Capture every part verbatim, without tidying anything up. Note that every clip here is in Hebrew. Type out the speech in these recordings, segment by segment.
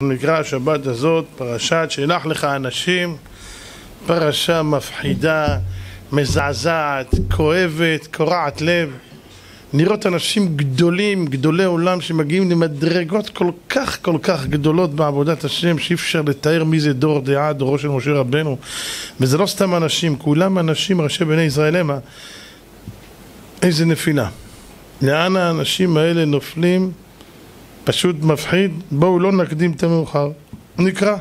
נקרא השבת הזאת פרשת שלח לך אנשים, פרשה מפחידה, מזעזעת, כואבת, קורעת לב. נראות אנשים גדולים, גדולי עולם שמגיעים למדרגות כל כך כל כך גדולות בעבודת השם שאי אפשר לתאר מי זה דור דעה, דורו של משה רבנו. וזה לא סתם אנשים, כולם אנשים ראשי בני ישראל המה. איזה נפילה. לאן האנשים האלה נופלים? פשוט מפחיד. בואו לא נקדים את המאוחר. נקרא.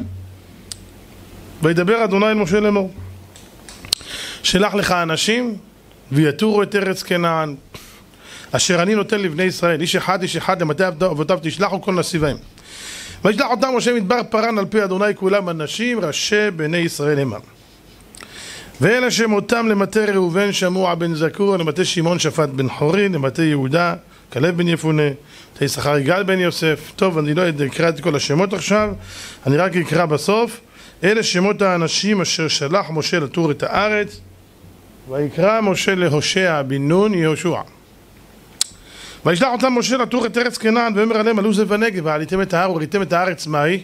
וידבר אדוני אל משה לאמור, שלח לך אנשים ויתורו את ארץ כנען אשר אני נותן לבני ישראל, איש אחד איש אחד למטה אבותיו תשלחו כל נסיביהם. וישלח אותם משה מדבר פרן על פי אדוני כולם אנשים ראשי בני ישראל המה. ואלה שמותם למטה ראובן שמוע בן זכור, למטה שמעון שפט בן חורי, למטה יהודה כלב בן יפונה, למטה יששכר יגאל בן יוסף. טוב, אני לא אקרא את כל השמות עכשיו, אני רק אקרא בסוף. אלה שמות האנשים אשר שלח משה לתור את הארץ. ויקרא משה להושע בן נון יהושע. וישלח אותם משה לתור את ארץ כנען, ואומר עליהם עלו זה בנגב, ועליתם את ההר וראיתם את הארץ מהי,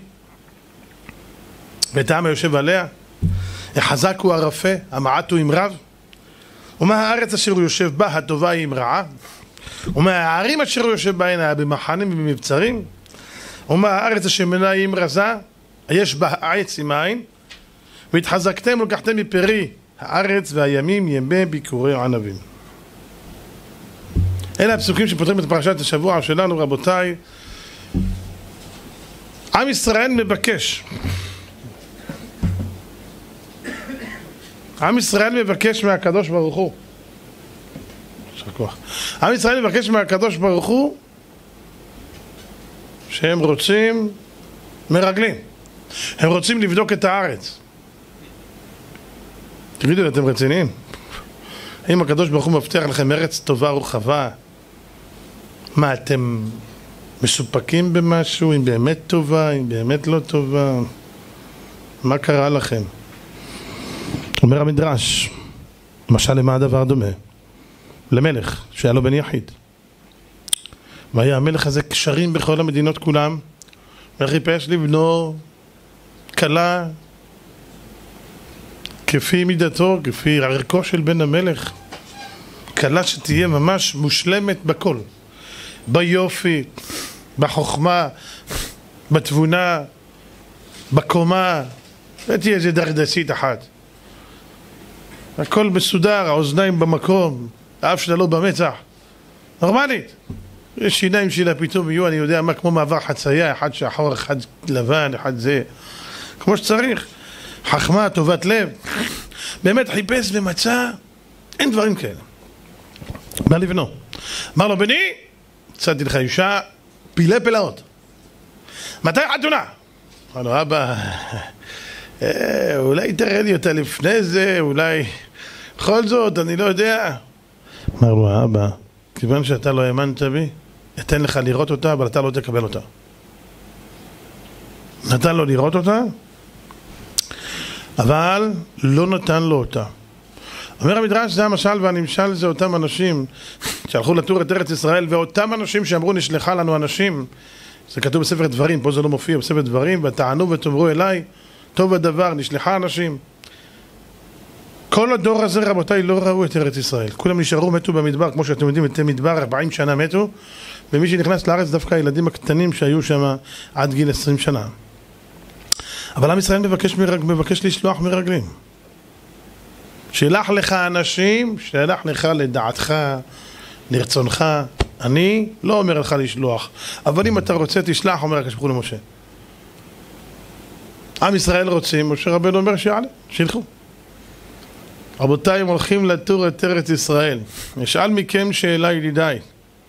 ואת העם היושב עליה, החזק הוא הרפה, המעט הוא עם רב, ומה הארץ אשר הוא יושב בה הטובה היא עם רעה, ומה הערים אשר הוא יושב בהן היה במחנים ובמבצרים, ומה הארץ אשר מנה היא עם רזה, יש בה העץ עם העין, והתחזקתם ולקחתם מפרי הארץ והימים ימי ביקורי ענבים. אלה הפסוקים שפותרים את פרשת השבוע שלנו, רבותיי. עם ישראל מבקש. עם ישראל מבקש מהקדוש ברוך הוא. שכוח. עם ישראל מבקש מהקדוש ברוך הוא שהם רוצים מרגלים. הם רוצים לבדוק את הארץ. תגידו, אתם רציניים? האם הקדוש ברוך הוא מבטיח לכם ארץ טובה ורחבה? מה, אתם מסופקים במשהו? אם באמת טובה, אם באמת לא טובה? מה קרה לכם? אומר המדרש, משל למה הדבר דומה? למלך שהיה לו בן יחיד. והיה המלך הזה קשרים בכל המדינות כולם, וחיפש לבנו כלה כפי מידתו, כפי ערכו של בן המלך, כלה שתהיה ממש מושלמת בכל, ביופי, בחוכמה, בתבונה, בקומה, ותהיה איזה דרדסית אחת, הכל מסודר, האוזניים במקום, האף שלה לא במצח, נורמלית. יש שיניים שלה פתאום יהיו, אני יודע מה, כמו מעבר חצייה, אחד שחור, אחד לבן, אחד זה, כמו שצריך. חכמה, טובת לב. באמת חיפש ומצא, אין דברים כאלה. בא לבנו, אמר לו, בני, צאתי לך אישה, פילה פלאות. מתי חתונה? אמר לו, אבא, אה, אולי תראה לי אותה לפני זה, אולי בכל זאת, אני לא יודע. אמר לו, אבא, כיוון שאתה לא האמנת בי, אתן לך לראות אותה, אבל אתה לא תקבל אותה. נתן לו לראות אותה, אבל לא נתן לו אותה. אומר המדרש, זה המשל והנמשל, זה אותם אנשים שהלכו לתור את ארץ ישראל, ואותם אנשים שאמרו נשלחה לנו אנשים, זה כתוב בספר דברים, פה זה לא מופיע בספר דברים, ותענו ותאמרו אליי טוב הדבר, נשלחה אנשים. כל הדור הזה, רבותיי, לא ראו את ארץ ישראל, כולם נשארו, מתו במדבר, כמו שאתם יודעים, את מדבר ארבעים שנה מתו, ומי שנכנס לארץ דווקא הילדים הקטנים שהיו שם עד גיל עשרים שנה. אבל עם ישראל מבקש, מרג... מבקש לשלוח מרגלים. שלח לך אנשים, שלח לך לדעתך, לרצונך. אני לא אומר לך לשלוח, אבל אם אתה רוצה תשלח, אומר הקדוש ברוך הוא למשה. עם ישראל רוצים, משה רבנו אומר שיעלה, שילכו. רבותיי, הם הולכים לתור את ארץ ישראל. אשאל מכם שאלה, ידידיי.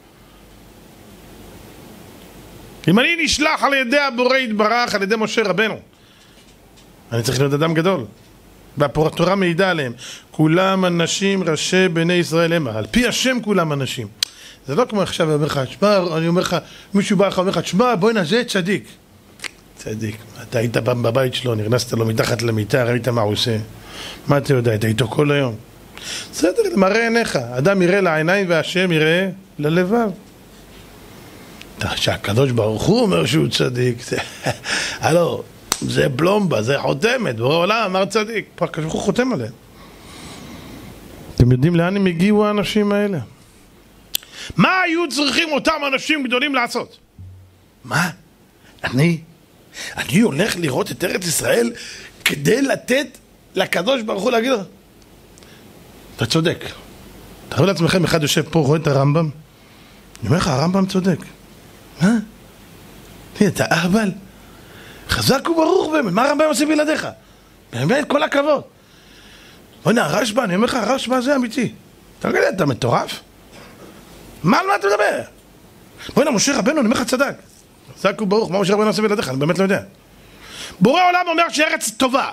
אם אני נשלח על ידי הבורא יתברך, על ידי משה רבנו, אני צריך להיות אדם גדול. והתורה מעידה עליהם, כולם אנשים ראשי בני ישראל המה, על פי השם כולם אנשים. זה לא כמו עכשיו, אני אומר לך, שמה, אני אומר לך, מישהו בא לך, אומר לך, שמה, בואי נזה צדיק. צדיק, אתה היית בבית שלו, נכנסת לו מתחת למיטה, ראית מה הוא עושה. מה אתה יודע, אתה איתו כל היום. בסדר, מראה עיניך, אדם יראה לעיניים והשם יראה ללבב. שהקדוש ברוך הוא אומר שהוא צדיק, הלו, זה בלומבה, זה חותמת, בורא עולם, אמר צדיק, פה כשהוא חותם עליהם. אתם יודעים לאן הם הגיעו האנשים האלה? מה היו צריכים אותם אנשים גדולים לעשות? מה? אני? אני הולך לראות את ארץ ישראל כדי לתת לקדוש ברוך הוא להגיד לו? אתה צודק. תראו לעצמכם, אחד יושב פה, רואה את הרמב"ם. אני אומר לך, הרמב"ם צודק. מה? תראה, אתה אהבל. חזק וברוך באמת. מה הרמב"ם עושה בלעדיך? באמת, כל הכבוד. הנה, הרשב"א, אני אומר לך, הרשב"א זה אמיתי. תגיד, אתה מטורף? מה, על מה אתה מדבר? הנה, משה רבנו, אני אומר לך צדק. חזק וברוך, מה משה רבנו עושה בלעדיך? אני באמת לא יודע. בורא עולם אומר שארץ טובה.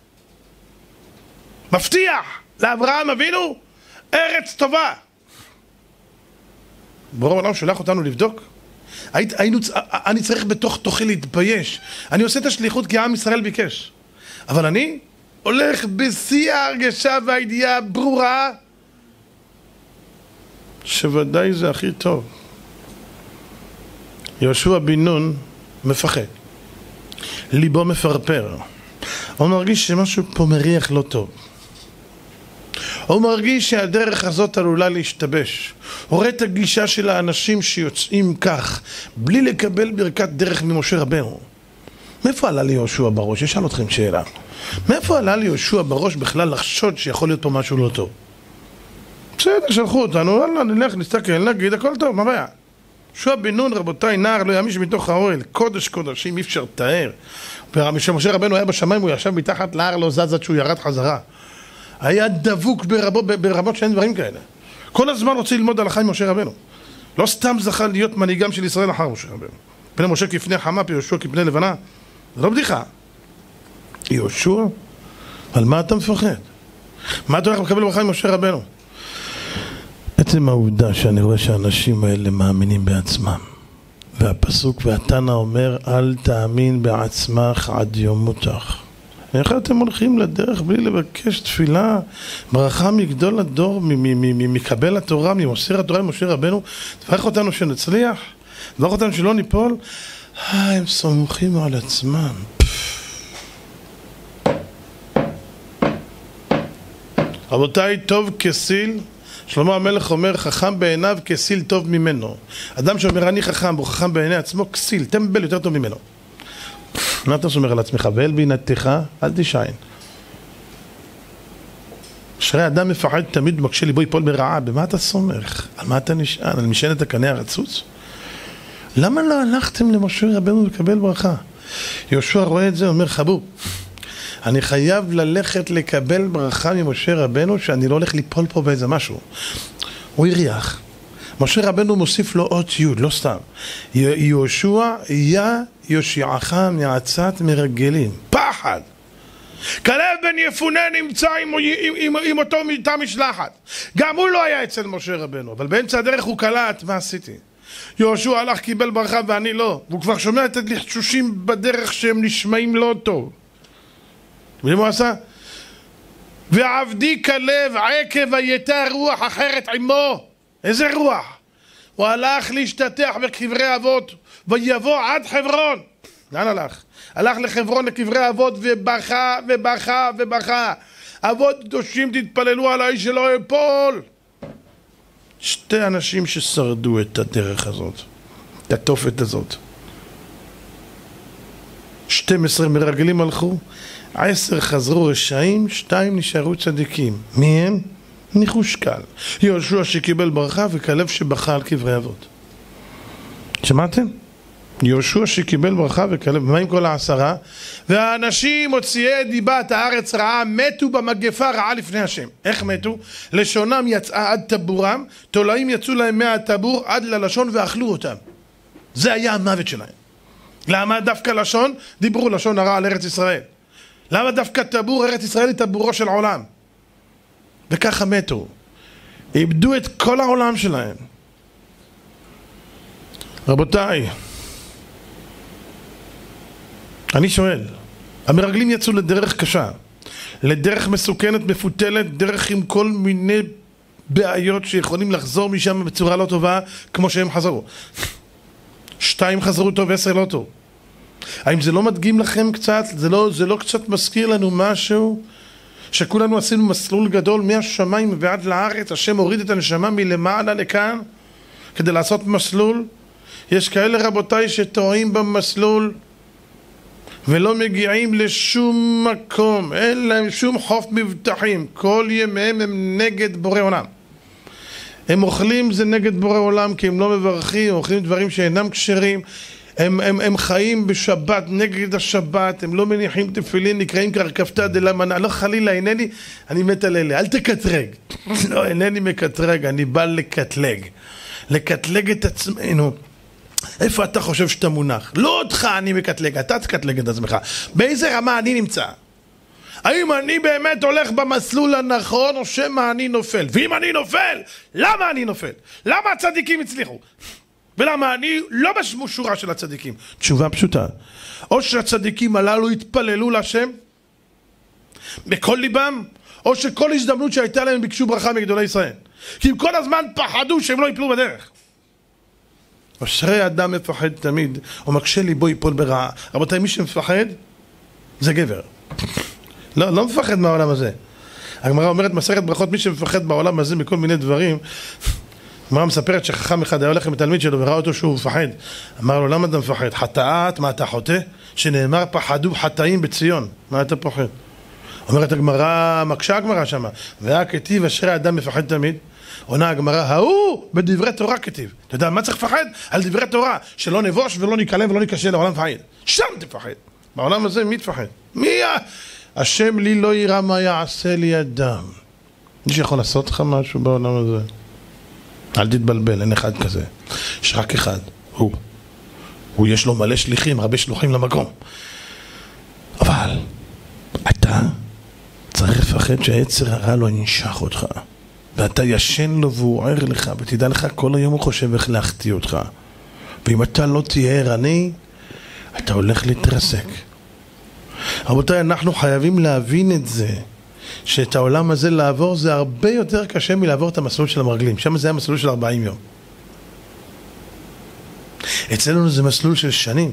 מבטיח לאברהם אבינו ארץ טובה. בורא עולם שולח אותנו לבדוק. היינו, אני צריך בתוך תוכי להתבייש. אני עושה את השליחות כי עם ישראל ביקש. אבל אני הולך בשיא ההרגשה והידיעה ברורה שוודאי זה הכי טוב. יהושע בן נון מפחד. ליבו מפרפר. הוא מרגיש שמשהו פה מריח לא טוב. הוא מרגיש שהדרך הזאת עלולה להשתבש. הוא רואה את הגישה של האנשים שיוצאים כך, בלי לקבל ברכת דרך ממשה רבנו. מאיפה עלה לי יהושע בראש? אשאל אתכם שאלה. מאיפה עלה לי יהושע בראש בכלל לחשוד שיכול להיות פה משהו לא טוב? בסדר, שלחו אותנו, אללה, נלך, נסתכל, נגיד, הכל טוב, מה בעיה? יהושע בן נון, רבותיי, נער לא ימיש מתוך האוהל, קודש קודשים, אי אפשר לתאר. כשמשה רבנו היה בשמיים, הוא ישב מתחת להר, לא זז עד שהוא ירד חזרה. היה דבוק ברבות, ברבות שאין דברים כאלה. כל הזמן רוצה ללמוד הלכה עם משה רבנו. לא סתם זכה להיות מנהיגם של ישראל אחר משה רבנו. פני משה כפני חמה, יהושע כפני לבנה. זה לא בדיחה. יהושע? על מה אתה מפחד? מה אתה הולך לקבל ברכה עם משה רבנו? עצם העובדה שאני רואה שהאנשים האלה מאמינים בעצמם. והפסוק והתנא אומר, אל תאמין בעצמך עד ימותך. איך אתם הולכים לדרך בלי לבקש תפילה, ברכה מגדול הדור, מקבל התורה, ממוסר התורה, ממשה רבנו, תברך אותנו שנצליח, תברך אותנו שלא ניפול. אה, הם סומכים על עצמם. רבותיי, טוב כסיל, שלמה המלך אומר, חכם בעיניו כסיל טוב ממנו. אדם שאומר אני חכם, הוא חכם בעיני עצמו, כסיל, טמבל יותר טוב ממנו. מה אתה שומר על עצמך? ואל בינתך, אל תשען. אשרי אדם מפחד תמיד מקשה ליבו ייפול ברעה. במה אתה סומך? על מה אתה נשען? על משענת הקנה הרצוץ? למה לא הלכתם למשה רבנו לקבל ברכה? יהושע רואה את זה, אומר חבוב, אני חייב ללכת לקבל ברכה ממשה רבנו שאני לא הולך ליפול פה באיזה משהו. הוא הריח. משה רבנו מוסיף לו אות י', לא סתם. יהושע יא יושיעך מעצת מרגלים. פחד. כלב בן יפונה נמצא עם, עם, עם, עם אותו מיטה משלחת. גם הוא לא היה אצל משה רבנו, אבל באמצע הדרך הוא קלט, מה עשיתי? יהושע הלך קיבל ברכה ואני לא. והוא כבר שומע את הלחשושים בדרך שהם נשמעים לא טוב. ואם הוא עשה? ועבדי כלב עקב הייתה רוח אחרת עמו. איזה רוח? הוא הלך להשתתח בקברי אבות ויבוא עד חברון. לאן הלך? הלך לחברון לקברי אבות ובכה ובכה ובכה. אבות קדושים תתפללו עליי שלא אפול. שתי אנשים ששרדו את הדרך הזאת, את התופת הזאת. שתים עשרה מרגלים הלכו, עשר חזרו רשעים, שתיים נשארו צדיקים. מי הם? ניחוש קל. יהושע שקיבל ברכה וכלב שבכה על קברי אבות. שמעתם? יהושע שקיבל ברכה וכלב. מה עם כל העשרה? והאנשים מוציאי דיבת הארץ רעה מתו במגפה רעה לפני השם. איך מתו? לשונם יצאה עד טבורם, תולעים יצאו להם מהטבור עד ללשון ואכלו אותם. זה היה המוות שלהם. למה דווקא לשון? דיברו לשון הרע על ארץ ישראל. למה דווקא טבור? ארץ ישראל היא טבורו של עולם. וככה מתו. איבדו את כל העולם שלהם. רבותיי, אני שואל, המרגלים יצאו לדרך קשה, לדרך מסוכנת, מפותלת, דרך עם כל מיני בעיות שיכולים לחזור משם בצורה לא טובה כמו שהם חזרו. שתיים חזרו טוב, עשר לא טוב. האם זה לא מדגים לכם קצת? זה לא, זה לא קצת מזכיר לנו משהו? שכולנו עשינו מסלול גדול מהשמיים ועד לארץ, השם הוריד את הנשמה מלמעלה לכאן כדי לעשות מסלול. יש כאלה רבותיי שטועים במסלול ולא מגיעים לשום מקום, אין להם שום חוף מבטחים, כל ימיהם הם נגד בורא עולם. הם אוכלים זה נגד בורא עולם כי הם לא מברכים, הם אוכלים דברים שאינם כשרים, הם, הם, הם חיים בשבת נגד השבת, הם לא מניחים תפילין, נקראים קרקפתא דלמנה, לא חלילה, אינני, אני מת על אלה, אל תקטרג, לא, אינני מקטרג, אני בא לקטלג, לקטלג את עצמנו. איפה אתה חושב שאתה מונח? לא אותך אני מקטלג, אתה תקטלג את עצמך. באיזה רמה אני נמצא? האם אני באמת הולך במסלול הנכון או שמא אני נופל? ואם אני נופל, למה אני נופל? למה הצדיקים הצליחו? ולמה אני לא בשורה של הצדיקים? תשובה פשוטה. או שהצדיקים הללו התפללו להשם בכל ליבם, או שכל הזדמנות שהייתה להם ביקשו ברכה מגדולי ישראל. כי הם כל הזמן פחדו שהם לא יפלו בדרך. אשרי אדם מפחד תמיד, או מקשה ליבו ייפול ברעה. רבותיי, מי שמפחד זה גבר. לא, לא מפחד מהעולם הזה. הגמרא אומרת מסכת ברכות, מי שמפחד בעולם הזה מכל מיני דברים. הגמרא מספרת שחכם אחד היה הולך עם התלמיד שלו וראה אותו שהוא מפחד. אמר לו, למה אתה מפחד? חטאת, מה אתה חוטא? שנאמר פחדו חטאים בציון. מה אתה פוחד? אומרת הגמרא, מקשה הגמרא שמה. והיה כתיב אשרי אדם מפחד תמיד. עונה הגמרא, ההוא בדברי תורה כתיב. אתה יודע, מה צריך לפחד? על דברי תורה, שלא נבוש ולא ניקלם ולא ניקשה לעולם פחד. שם תפחד. בעולם הזה מי תפחד? מי ה... השם לי לא יראה מה יעשה לי אדם. מי שיכול לעשות לך משהו בעולם הזה? אל תתבלבל, אין אחד כזה. יש רק אחד, הוא. הוא יש לו מלא שליחים, הרבה שלוחים למקום. אבל אתה צריך לפחד שהיצר הרע לא ינשך אותך. ואתה ישן לו והוא ער לך, ותדע לך כל היום הוא חושב איך להחטיא אותך. ואם אתה לא תהיה ערני, אתה הולך להתרסק. רבותיי, אנחנו חייבים להבין את זה, שאת העולם הזה לעבור זה הרבה יותר קשה מלעבור את המסלול של המרגלים. שם זה היה מסלול של ארבעים יום. אצלנו זה מסלול של שנים.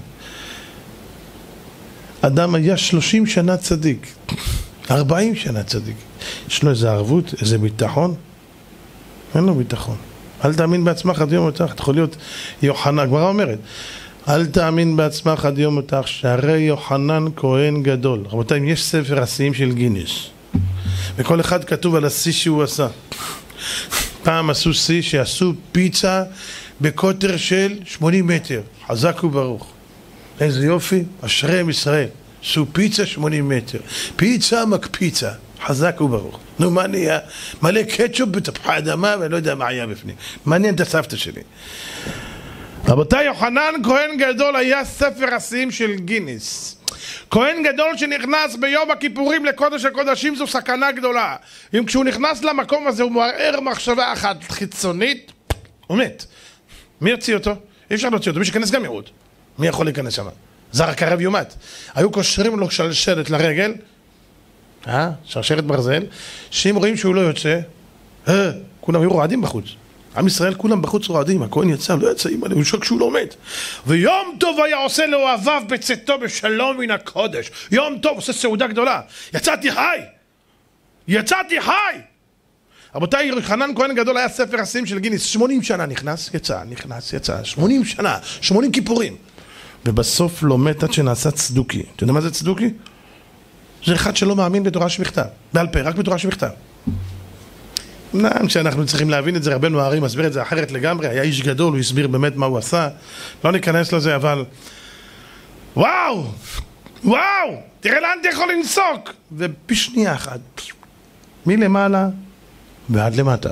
אדם היה שלושים שנה צדיק, ארבעים שנה צדיק. יש לו איזה ערבות, איזה ביטחון? אין לו ביטחון. אל תאמין בעצמך עד יום מותך. אתה יכול להיות יוחנן, הגמרא אומרת, אל תאמין בעצמך עד יום מותך, שהרי יוחנן כהן גדול. רבותיי, אם יש ספר השיאים של גינס, וכל אחד כתוב על השיא שהוא עשה. פעם עשו שיא שעשו פיצה בקוטר של שמונים מטר. חזק וברוך. איזה יופי, אשרי עם ישראל. עשו פיצה שמונים מטר. פיצה מקפיצה. חזק וברוך. נו, מה נהיה? מלא קטשופ בתפוחי אדמה, ואני לא יודע מה היה בפנים. מעניין את הסבתא שלי. רבותיי, יוחנן כהן גדול היה ספר השיאים של גינס. כהן גדול שנכנס ביום הכיפורים לקודש הקודשים זו סכנה גדולה. אם כשהוא נכנס למקום הזה הוא מערער מחשבה אחת חיצונית, הוא מת. מי יוציא אותו? אי אפשר להוציא אותו, מי שכנס גם ירוד. מי יכול להיכנס שם? זר הקרב יומת. היו קושרים לו שלשלת לרגל, אה? שרשרת ברזל, שאם רואים שהוא לא יוצא, אה, כולם היו רועדים בחוץ. עם ישראל כולם בחוץ רועדים, הכהן יצא, לא יצא, אימא, הוא שוק שהוא לא מת. ויום טוב היה עושה לאוהביו בצאתו בשלום מן הקודש. יום טוב, עושה סעודה גדולה. יצאתי חי! יצאתי חי! רבותיי, יוחנן כהן גדול היה ספר השיאים של גינס, שמונים שנה נכנס, יצא, נכנס, יצא, שמונים שנה, שמונים כיפורים. ובסוף לא מת עד שנעשה צדוקי. אתה יודע מה זה צדוקי? זה אחד שלא מאמין בתורה שבכתב, בעל פה, רק בתורה שבכתב. נעם שאנחנו צריכים להבין את זה, רבנו הארי מסביר את זה אחרת לגמרי, היה איש גדול, הוא הסביר באמת מה הוא עשה, לא ניכנס לזה, אבל וואו, וואו, תראה לאן אתה יכול לנסוק, ובשנייה אחת, מלמעלה ועד למטה.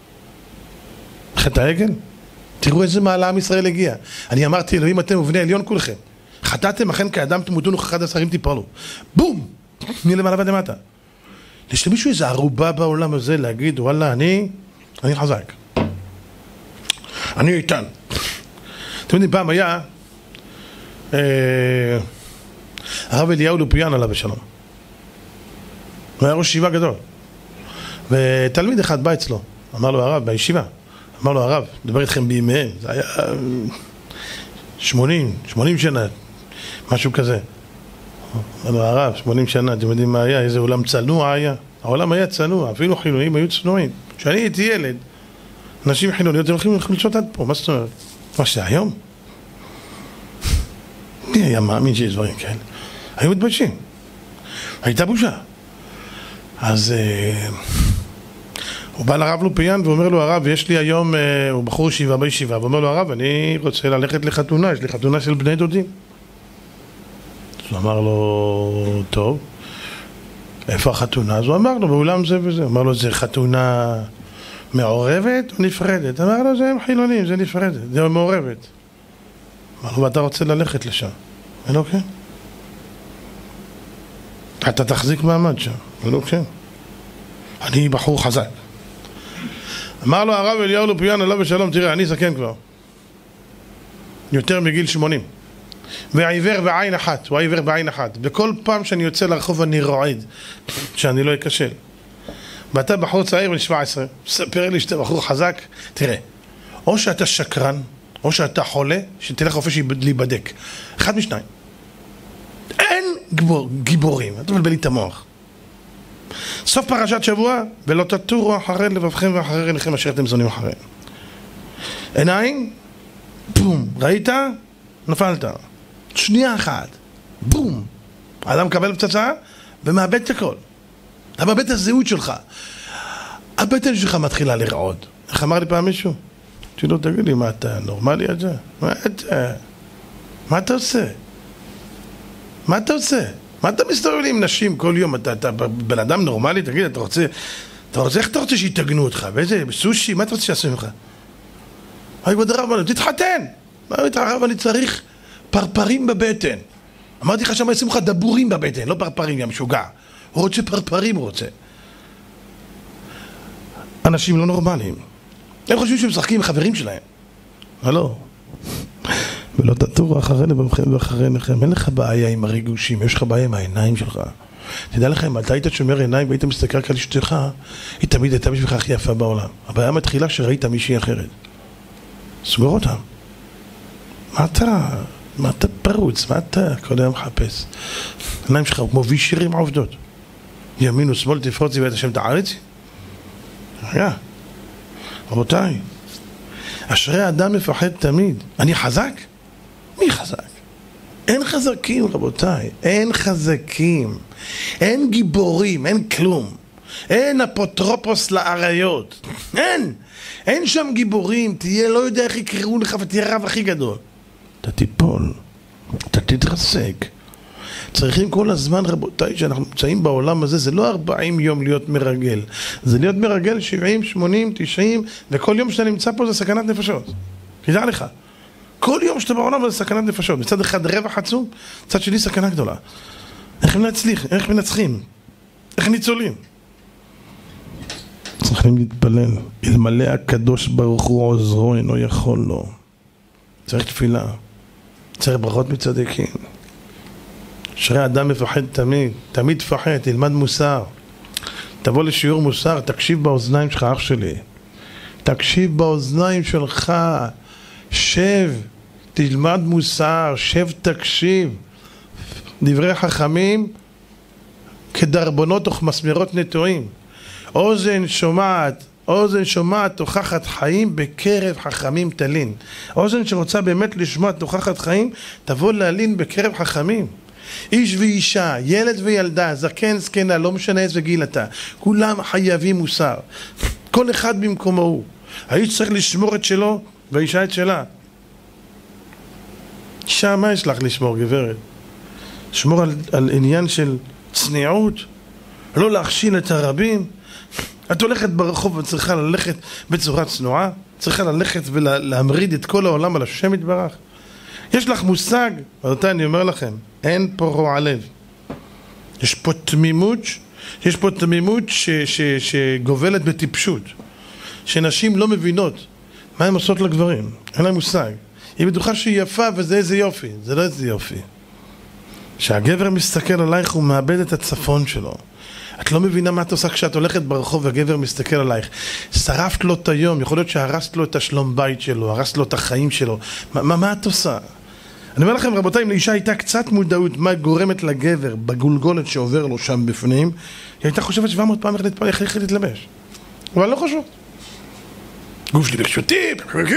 חטא העגל, תראו איזה מעלה עם ישראל הגיע. אני אמרתי, אלוהים אתם ובני עליון כולכם, חטאתם אכן כאדם תמותון וכאחד השרים תיפלו, בום, מלמעלה ועד למטה. יש למישהו איזו ערובה בעולם הזה להגיד, וואלה, אני, אני חזק. אני איתן. אתם יודעים, פעם היה אה, הרב אליהו לופיאן עליו בשלום. הוא היה ראש ישיבה גדול. ותלמיד אחד בא אצלו, אמר לו הרב, בישיבה, אמר לו הרב, דבר איתכם בימיהם, זה היה שמונים, שמונים שנה. משהו כזה. אמר הרב, שמונים שנה, אתם יודעים מה היה? איזה עולם צנוע היה? העולם היה צנוע, אפילו חילונים היו צנועים. כשאני הייתי ילד, אנשים חילוניות, הם הולכים לשעות עד פה, מה זאת אומרת? מה שזה היום? מי היה מאמין שיש דברים כאלה? היו מתביישים. הייתה בושה. אז אה, הוא בא לרב לופיאן ואומר לו, הרב, יש לי היום, אה, הוא בחור ישיבה בישיבה, ואומר לו, הרב, אני רוצה ללכת לחתונה, יש לי חתונה של בני דודים. אז הוא אמר לו, טוב, איפה החתונה? אז הוא אמר לו, באולם זה וזה. הוא אמר לו, זה חתונה מעורבת או נפרדת? אמר לו, זה הם חילונים, זה נפרדת, זה מעורבת. אמר לו, ואתה רוצה ללכת לשם? אמר לו, כן. אתה תחזיק מעמד שם. אמר לו, כן. אני בחור חזק. אמר לו הרב אליהו לופיאן, עליו ושלום, תראה, אני זקן כבר. יותר מגיל שמונים. והעיוור בעין אחת, הוא העיוור בעין אחת. וכל פעם שאני יוצא לרחוב אני רועד, שאני לא אכשל. ואתה בחור צעיר בן שבע עשרה, ספר לי שאתה בחור חזק, תראה, או שאתה שקרן, או שאתה חולה, שתלך רופא להיבדק. אחד משניים. אין גיבור, גיבורים, אתה מבלבל לי את המוח. סוף פרשת שבוע, ולא תטורו אחרי לבבכם ואחרי עיניכם אשר אתם זונים אחריהם. עיניים, בום, ראית? נפלת. שנייה אחת, בום. האדם מקבל פצצה ומאבד את הכל. אתה מאבד את הזהות שלך. הבטן שלך מתחילה לרעוד. איך אמר לי פעם מישהו? תראו, תגיד לי, מה אתה נורמלי את זה? מה אתה? מה אתה עושה? מה אתה עושה? מה אתה מסתובב לי עם נשים כל יום? אתה, אתה בן אדם נורמלי? תגיד, אתה רוצה, אתה רוצה, איך אתה רוצה שיתגנו אותך? באיזה, בסושי? מה אתה רוצה שיעשו ממך? היי, כבוד הרב, תתחתן! מה אומרת הרב, אני צריך פרפרים בבטן. אמרתי לך שם, ישימו לך דבורים בבטן, לא פרפרים, יא משוגע. הוא רוצה פרפרים, הוא רוצה. אנשים לא נורמליים. הם חושבים שהם משחקים עם חברים שלהם. הלא. ולא תטורו אחרי לבבכם ואחרי עיניכם. אין לך בעיה עם הריגושים, יש לך בעיה עם העיניים שלך. תדע לך, אם אתה היית שומר עיניים והיית מסתכל על אשתך, היא תמיד הייתה בשבילך הכי יפה בעולם. הבעיה מתחילה שראית מישהי אחרת. סגור אותם. מה אתה? מה אתה פרוץ? מה אתה כל היום מחפש? העיניים שלך הוא כמו וי שירים עובדות. ימין ושמאל תפרוצי ואת השם תעריצי. רגע. רבותיי, אשרי האדם מפחד תמיד. אני חזק? מי חזק? אין חזקים, רבותיי. אין חזקים. אין גיבורים, אין כלום. אין אפוטרופוס לאריות. אין. אין שם גיבורים. תהיה, לא יודע איך יקראו לך ותהיה רב הכי גדול. אתה תיפול. אתה תתרסק. צריכים כל הזמן, רבותיי, שאנחנו נמצאים בעולם הזה, זה לא ארבעים יום להיות מרגל. זה להיות מרגל שבעים, שמונים, תשעים, וכל יום שאתה נמצא פה זה סכנת נפשות. תדע לך. כל יום שאתה בעולם זה סכנת נפשות. מצד אחד רווח עצום, מצד שני סכנה גדולה. איך מנצליח? איך מנצחים? איך ניצולים? צריכים להתפלל. אלמלא הקדוש ברוך הוא עוזרו אינו יכול לו. צריך תפילה. צריך ברכות מצדיקים. אשרי אדם מפחד תמיד, תמיד תפחד, תלמד מוסר. תבוא לשיעור מוסר, תקשיב באוזניים שלך, אח שלי. תקשיב באוזניים שלך, שב, תלמד מוסר, שב תקשיב. דברי חכמים כדרבונות וכמסמרות נטועים. אוזן שומעת, אוזן שומעת תוכחת חיים בקרב חכמים תלין. אוזן שרוצה באמת לשמוע תוכחת חיים, תבוא להלין בקרב חכמים. איש ואישה, ילד וילדה, זקן, זקנה, לא משנה איזה גיל אתה, כולם חייבים מוסר. כל אחד במקומו הוא. האיש צריך לשמור את שלו והאישה את שלה. אישה, מה יש לך לשמור, גברת? לשמור על, על עניין של צניעות, לא להכשיל את הרבים. את הולכת ברחוב וצריכה ללכת בצורה צנועה, צריכה ללכת ולהמריד את כל העולם על השם יתברך. יש לך מושג, רבותיי, אני אומר לכם, אין פה רוע לב. יש פה תמימות, יש פה תמימות ש, ש, שגובלת בטיפשות. שנשים לא מבינות מה הן עושות לגברים, אין להם מושג. היא בטוחה שהיא יפה וזה איזה יופי, זה לא איזה יופי. כשהגבר מסתכל עלייך הוא מאבד את הצפון שלו. את לא מבינה מה את עושה כשאת הולכת ברחוב והגבר מסתכל עלייך. שרפת לו את היום, יכול להיות שהרסת לו את השלום בית שלו, הרסת לו את החיים שלו. מה, מה, מה את עושה? אני אומר לכם, רבותיי, אם לאישה הייתה קצת מודעות מה גורמת לגבר בגולגולת שעובר לו שם בפנים, היא הייתה חושבת שבע מאות פעם איך להתלבש. אבל לא חשוב. גוף שלי ברשותי,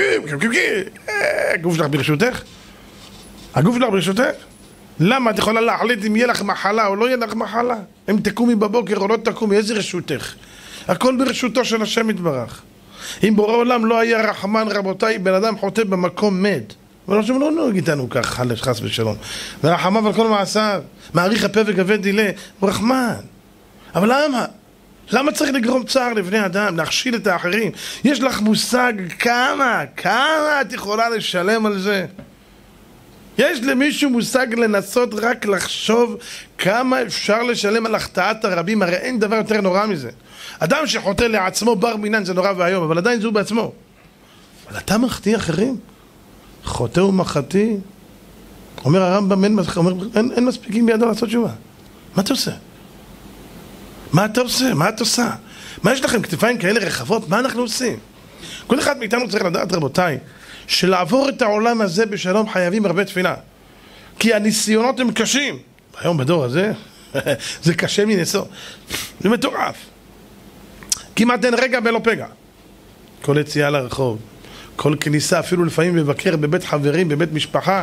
גוף שלך ברשותך? הגוף שלך ברשותך? למה? את יכולה להחליט אם יהיה לך מחלה או לא יהיה לך מחלה? אם תקומי בבוקר או לא תקומי, איזה רשותך? הכל ברשותו של השם יתברך. אם בורא עולם לא היה רחמן, רבותיי, בן אדם חוטא במקום מת. אבל השם לא נוהג איתנו כך, חס ושלום. ורחמיו על כל מעשיו, מעריך הפה וגבה דילה, הוא רחמן. אבל למה? למה צריך לגרום צער לבני אדם, להכשיל את האחרים? יש לך מושג כמה, כמה את יכולה לשלם על זה? יש למישהו מושג לנסות רק לחשוב כמה אפשר לשלם על החטאת הרבים? הרי אין דבר יותר נורא מזה. אדם שחוטא לעצמו בר מינן זה נורא והיום, אבל עדיין זו בעצמו. אבל אתה מחטיא אחרים? חוטא ומחטיא? אומר הרמב"ם, אין, אומר, אין, אין מספיקים בידו לעשות תשובה. מה אתה עושה? מה אתה עושה? מה אתה עושה? מה יש לכם? כתפיים כאלה רחבות? מה אנחנו עושים? כל אחד מאיתנו צריך לדעת, רבותיי, שלעבור את העולם הזה בשלום חייבים הרבה תפילה. כי הניסיונות הם קשים. היום בדור הזה, זה קשה מנסות. זה מטורף. כמעט אין רגע בלא פגע. כל יציאה לרחוב, כל כניסה, אפילו לפעמים לבקר בבית חברים, בבית משפחה.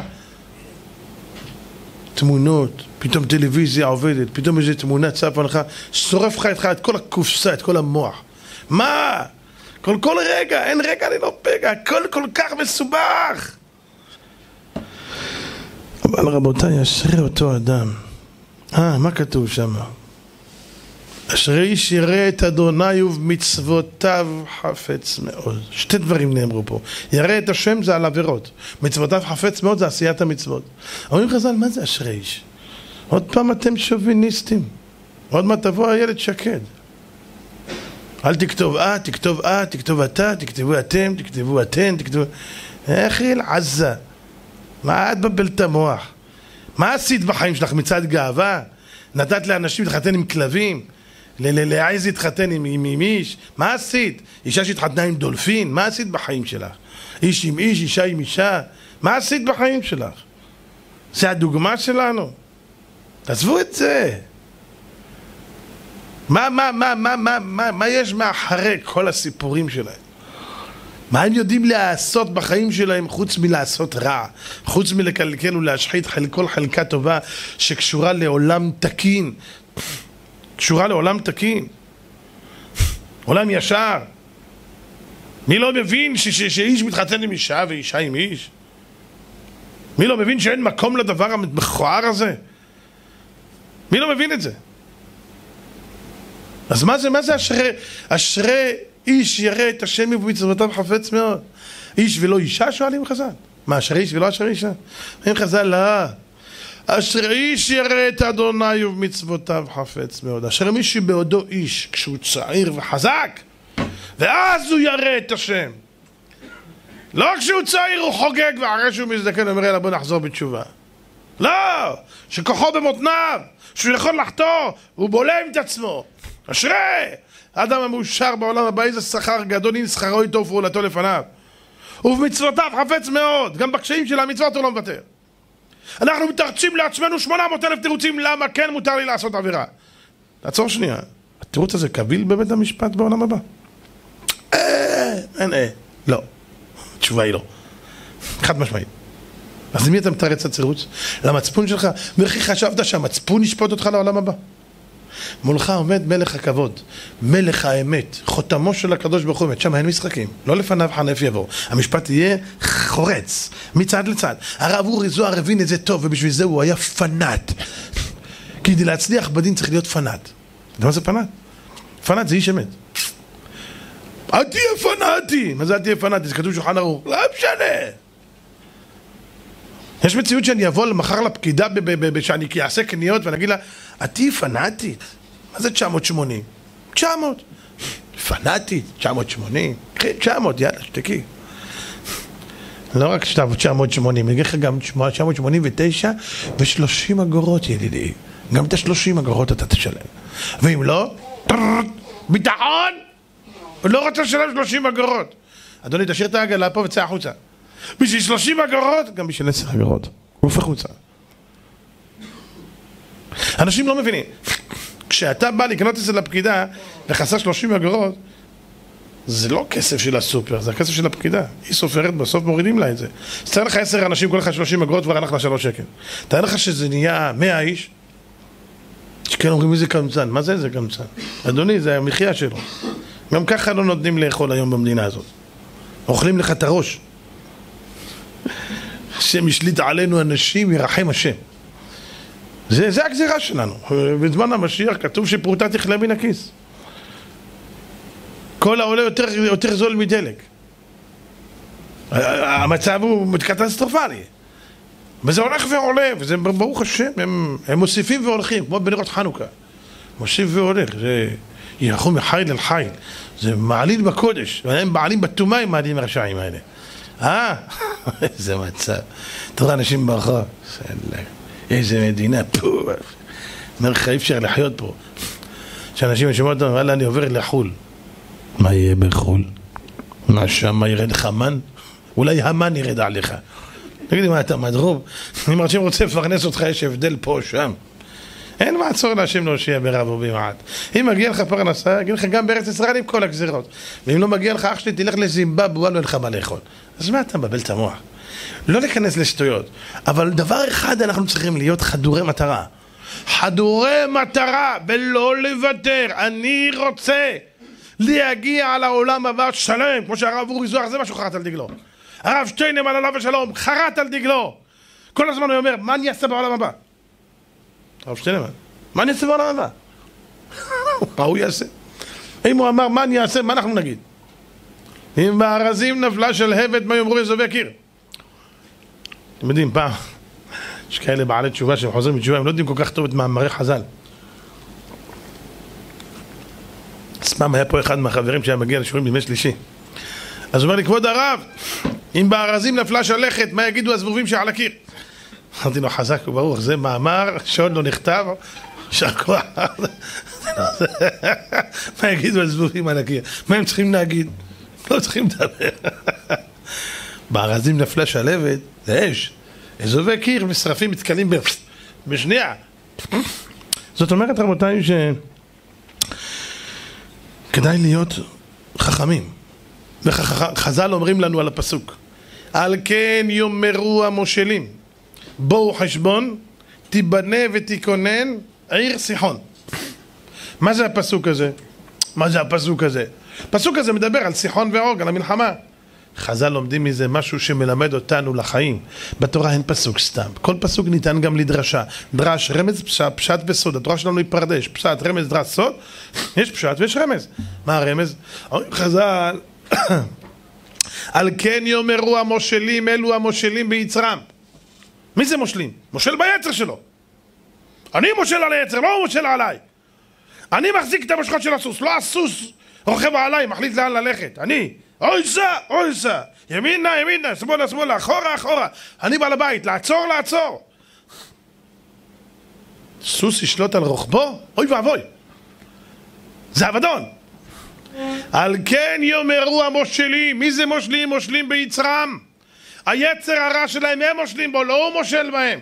תמונות, פתאום טלוויזיה עובדת, פתאום איזו תמונה צפה לך, שורף לך איתך את כל הקופסה, את כל המוח. מה? כל כל רגע, אין רגע ללא פגע, הכל כל כך מסובך. אבל רבותיי, אשרי אותו אדם. אה, מה כתוב שם? אשרי איש ירא את אדוני ובמצוותיו חפץ מאוד. שתי דברים נאמרו פה. ירא את השם זה על עבירות, מצוותיו חפץ מאוד זה עשיית המצוות. אומרים חז"ל, מה זה אשרי איש? עוד פעם אתם שוביניסטים. עוד מה תבוא הילד שקד. אל תכתוב אה, תכתוב אה, תכתוב אתה, תכתבו אתם, תכתבו אתן, תכתבו... איך היא עזה? מה את בבל את המוח? מה עשית בחיים שלך מצד גאווה? נתת לאנשים להתחתן עם כלבים? להעז להתחתן עם, עם, עם איש? מה עשית? אישה שהתחתנה עם דולפין? מה עשית בחיים שלך? איש עם איש, אישה עם אישה? מה עשית בחיים שלך? זה הדוגמה שלנו. תעזבו את זה. מה, מה, מה, מה, מה, מה, מה יש מאחורי כל הסיפורים שלהם? מה הם יודעים לעשות בחיים שלהם חוץ מלעשות רע? חוץ מלקלקל ולהשחית כל חלקה טובה שקשורה לעולם תקין. קשורה לעולם תקין. עולם ישר. מי לא מבין ש- ש- שאיש מתחתן עם אישה ואישה עם איש? מי לא מבין שאין מקום לדבר המכוער הזה? מי לא מבין את זה? אז מה זה, מה זה אשרי, אשרי איש ירא את השם ובמצוותיו חפץ מאוד? איש ולא אישה שואלים חז"ל? מה, אשרי איש ולא אשרי אישה? אומרים חז"ל, לא. אשרי איש ירא את אדוני ובמצוותיו חפץ מאוד. אשרי מי שבעודו איש, כשהוא צעיר וחזק, ואז הוא ירא את השם. לא כשהוא צעיר הוא חוגג ואחרי שהוא מזדקן אומר לה בוא נחזור בתשובה. לא, שכוחו במותניו, שהוא יכול לחטוא, הוא בולם את עצמו. אשרי האדם המאושר בעולם הבא, איזה שכר גדול, אם שכרו איתו ופעולתו לפניו. ובמצוותיו חפץ מאוד, גם בקשיים של המצוות הוא לא מוותר. אנחנו מתרצים לעצמנו שמונה מאות אלף תירוצים למה כן מותר לי לעשות עבירה. תעצור שנייה, התירוץ הזה קביל בבית המשפט בעולם הבא? אה, אין אה, לא. התשובה היא לא. חד משמעית. אז למי אתה מתרץ את התירוץ? למצפון שלך? וכי חשבת שהמצפון ישפוט אותך לעולם הבא? מולך עומד מלך הכבוד, מלך האמת, חותמו של הקדוש ברוך הוא. שם אין משחקים, לא לפניו חנף יבוא. המשפט יהיה חורץ מצד לצד. הרב אורי זוהר הבין את זה טוב, ובשביל זה הוא היה פנאט. כדי להצליח בדין צריך להיות פנאט. אתה יודע מה זה פנאט? פנאט זה איש אמת. אל תהיה פנאטי. מה זה אל תהיה פנאטי? זה כתוב שולחן ערוך. לא משנה. יש מציאות שאני אבוא מחר לפקידה שאני אעשה קניות ואני אגיד לה, את תהיי פנאטית? מה זה תשע מאות ושמונים? תשע מאות. פנאטית? תשע מאות ושמונים? תשע מאות, יאללה, שתקי. לא רק תשע מאות ושמונים, אני אגיד לך גם תשע מאות שמונים ותשע ו-שלושים אגורות, ידידי. גם את ה-שלושים אגורות אתה תשלם. ואם לא, ביטחון! הוא לא רוצה לשלם שלושים אגורות. אדוני, תשאיר את העגלה פה וצא החוצה. בשביל שלושים אגורות, גם בשביל עשר אגורות. עוף החוצה. אנשים לא מבינים. כשאתה בא לקנות אצל הפקידה וחסר שלושים אגורות, זה לא כסף של הסופר, זה הכסף של הפקידה. היא סופרת, בסוף מורידים לה את זה. אז תאר לך עשר אנשים, כל אחד שלושים אגורות כבר הלך לה שלוש שקל. תאר לך שזה נהיה מאה איש, שכן אומרים איזה קמצן. מה זה זה קמצן? אדוני, זה המחיה שלו. גם ככה לא נותנים לאכול היום במדינה הזאת. אוכלים לך את הראש. השם ישליט עלינו אנשים, ירחם השם. זה, זה הגזירה שלנו. בזמן המשיח כתוב שפרוטה תכלה מן הכיס. כל העולה יותר, יותר זול מדלק. המצב הוא קטסטרופלי. וזה הולך ועולה, וזה ברוך השם, הם, הם מוסיפים והולכים, כמו בנרות חנוכה. מוסיף והולך, זה ילכו מחיל אל חיל. זה מעלים בקודש, והם מעלים בתומה עם מעלים הרשעים האלה. אה? איזה מצב. תראה אנשים ברחוב. איזה מדינה, פו. אומר לך, אי אפשר לחיות פה. שאנשים שומעים אותם, וואלה, אני עובר לחול. מה יהיה בחול? מה שם ירד חמן? אולי המן ירד עליך. תגידי, מה אתה מדרוב? אם אנשים רוצה לפרנס אותך, יש הבדל פה או שם. אין מעצור להשם להושיע ברב ובמעט. אם מגיע לך פרנסה, יגיד לך גם בארץ ישראל עם כל הגזירות. ואם לא מגיע לך, אח שלי, תלך לזימבבואה, לא לך מה לאכול. אז מה אתה מבלבל את המוח? לא להיכנס לשטויות. אבל דבר אחד אנחנו צריכים להיות חדורי מטרה. חדורי מטרה, ולא לוותר. אני רוצה להגיע על העולם הבא שלם, כמו שהרב אורי זוהר, זה מה שהוא חרט על דגלו. הרב שטיינמן עליו ושלום, חרט על דגלו. כל הזמן הוא אומר, מה אני אעשה בעולם הבא? הרב שטיינמן, מה אני אעשה בעולם הבא? מה הוא יעשה? אם הוא אמר, מה אני אעשה, מה אנחנו נגיד? אם בארזים נפלה של הבד, מה יאמרו יזובי הקיר? אתם יודעים, פעם, יש כאלה בעלי תשובה שהם חוזרים בתשובה, הם לא יודעים כל כך טוב את מאמרי חז"ל. אז פעם היה פה אחד מהחברים שהיה מגיע לשיעורים בימי שלישי. אז הוא אומר לי, כבוד הרב, אם בארזים נפלה שלכת, מה יגידו הזבובים שעל הקיר? אמרתי לו, חזק וברוך, זה מאמר שעוד לא נכתב, שכוח. מה יגידו הזבובים על הקיר? מה הם צריכים להגיד? לא צריכים לדבר. בארזים נפלה שלהבת, זה אש. אזובי קיר ושרפים מתקלים בשנייה. זאת אומרת, רבותיי, ש... כדאי להיות חכמים. וחז"ל אומרים לנו על הפסוק, על כן יאמרו המושלים, בואו חשבון, תיבנה ותיכונן עיר סיחון. מה זה הפסוק הזה? מה זה הפסוק הזה? הפסוק הזה מדבר על סיחון ועוג, על המלחמה. חז"ל לומדים מזה משהו שמלמד אותנו לחיים. בתורה אין פסוק סתם. כל פסוק ניתן גם לדרשה. דרש, רמז, פשט, פשט וסוד. התורה שלנו היא פרדש. פשט, רמז, דרש, סוד. יש פשט ויש רמז. מה הרמז? אומרים חז"ל, על כן יאמרו המושלים, אלו המושלים ביצרם. מי זה מושלים? מושל ביצר שלו. אני מושל על היצר, לא הוא מושל עליי. אני מחזיק את המשכות של הסוס, לא הסוס רוכב עליי, מחליט לאן ללכת. אני, אוי סע, אוי סע, ימינה, ימינה, שמאלה, שמאלה, אחורה, אחורה. אני בעל הבית, לעצור, לעצור. סוס ישלוט על רוחבו? אוי ואבוי. זה אבדון. על כן יאמרו המושלים. מי זה מושלים? מושלים ביצרם. היצר הרע שלהם הם מושלים בו, לא הוא מושל בהם.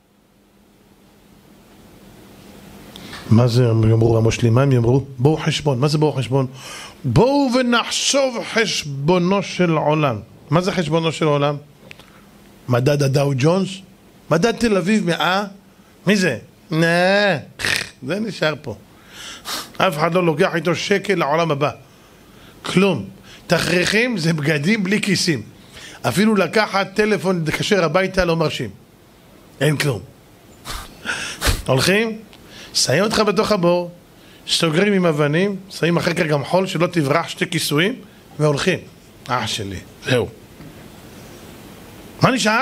מה זה יאמרו המושלים? מה הם יאמרו? בואו חשבון. מה זה בואו חשבון? בואו ונחשוב חשבונו של עולם. מה זה חשבונו של עולם? מדד הדאו ג'ונס? מדד תל אביב מאה? מי זה? נה, זה נשאר פה. אף אחד לא לוקח איתו שקל לעולם הבא. כלום. תכריכים זה בגדים בלי כיסים. אפילו לקחת טלפון לקשר הביתה לא מרשים. אין כלום. הולכים? שמים אותך בתוך הבור, סוגרים עם אבנים, שמים אחר כך גם חול שלא תברח שתי כיסויים, והולכים. אח שלי, זהו. מה נשאר?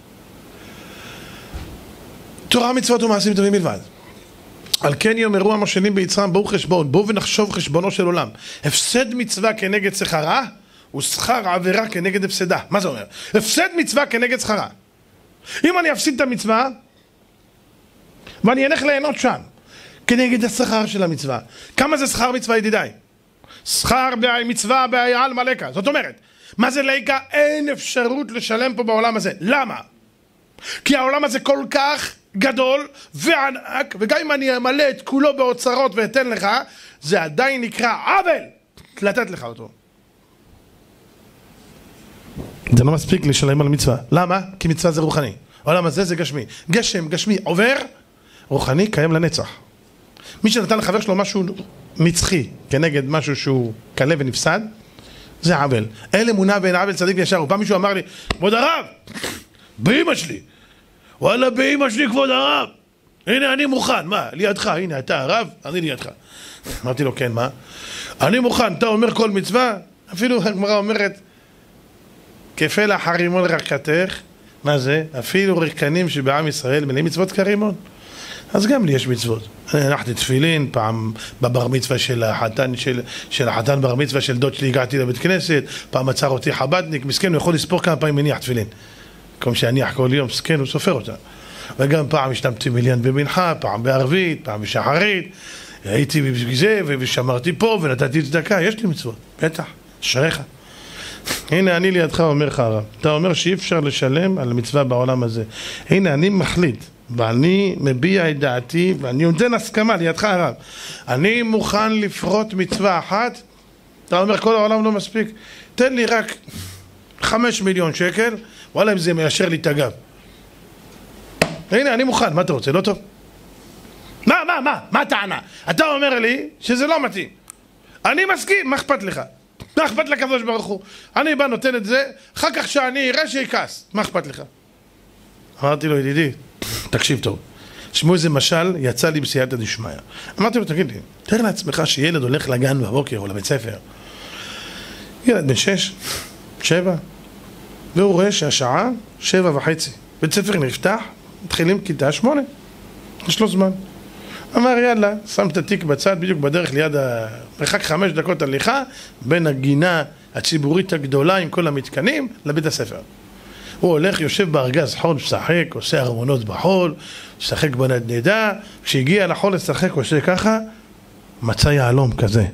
תורה, מצוות ומעשים טובים בלבד. על כן יאמרו המושלים ביצרם, בואו חשבון, בואו ונחשוב חשבונו של עולם. הפסד מצווה כנגד שכרה, ושכר עבירה כנגד הפסדה. מה זה אומר? הפסד מצווה כנגד שכרה. אם אני אפסיד את המצווה, ואני אלך ליהנות שם, כנגד השכר של המצווה. כמה זה שכר מצווה, ידידיי? שכר מצווה בעל מלכה. זאת אומרת, מה זה ליקה? אין אפשרות לשלם פה בעולם הזה. למה? כי העולם הזה כל כך גדול וענק, וגם אם אני אמלא את כולו באוצרות ואתן לך, זה עדיין נקרא עוול לתת לך אותו. זה לא מספיק לשלם על מצווה. למה? כי מצווה זה רוחני. העולם הזה זה גשמי. גשם, גשמי, עובר, רוחני קיים לנצח. מי שנתן לחבר שלו משהו מצחי כנגד משהו שהוא קלה ונפסד, זה עוול. אין אמונה ואין עוול צדיק וישר. ופעם מישהו אמר לי, כבוד הרב, באמא שלי. וואלה, באמא שלי כבוד הרב. הנה אני מוכן. מה? לידך. הנה אתה הרב, אני לידך. אמרתי לו, כן, מה? אני מוכן. אתה אומר כל מצווה? אפילו הגמרא אומרת, כפלח הרימון רקתך. מה זה? אפילו ריקנים שבעם ישראל מלאים מצוות כרימון. אז גם לי יש מצוות. אני הלכתי תפילין, פעם בבר מצווה של החתן, של, של החתן בר מצווה של דוד שלי, הגעתי לבית כנסת, פעם עצר אותי חבדניק, מסכן, הוא יכול לספור כמה פעמים מניח תפילין. כמו שהניח כל יום, מסכן, הוא סופר אותה. וגם פעם השתמתי מיליון במנחה, פעם בערבית, פעם בשחרית, הייתי בזה ושמרתי פה ונתתי צדקה, יש לי מצוות, בטח, שריך. הנה אני לידך אומר לך הרב, אתה אומר שאי אפשר לשלם על מצווה בעולם הזה. הנה אני מחליט, ואני מביע את דעתי, ואני נותן הסכמה לידך הרב. אני מוכן לפרוט מצווה אחת, אתה אומר כל העולם לא מספיק, תן לי רק חמש מיליון שקל, וואלה אם זה מיישר לי את הגב. הנה אני מוכן, מה אתה רוצה, לא טוב? מה, מה, מה, מה הטענה? אתה אומר לי שזה לא מתאים. אני מסכים, מה אכפת לך? מה אכפת לקדוש ברוך הוא? אני בא נותן את זה, אחר כך שאני אראה שיקס, מה אכפת לך? אמרתי לו, ידידי, תקשיב טוב, תשמעו איזה משל יצא לי בסייעתא דשמיא. אמרתי לו, תגיד לי, תאר לעצמך שילד הולך לגן בבוקר או לבית ספר, ילד בן שש, שבע, והוא רואה שהשעה שבע וחצי, בית ספר נפתח, מתחילים כיתה שמונה, יש לו זמן. אמר יאללה, שם את התיק בצד, בדיוק בדרך ליד המרחק חמש דקות הליכה בין הגינה הציבורית הגדולה עם כל המתקנים לבית הספר. הוא הולך, יושב בארגז חול, משחק, עושה ארמונות בחול, משחק בנדנדה, כשהגיע לחול לשחק, עושה ככה, מצא יעלום כזה.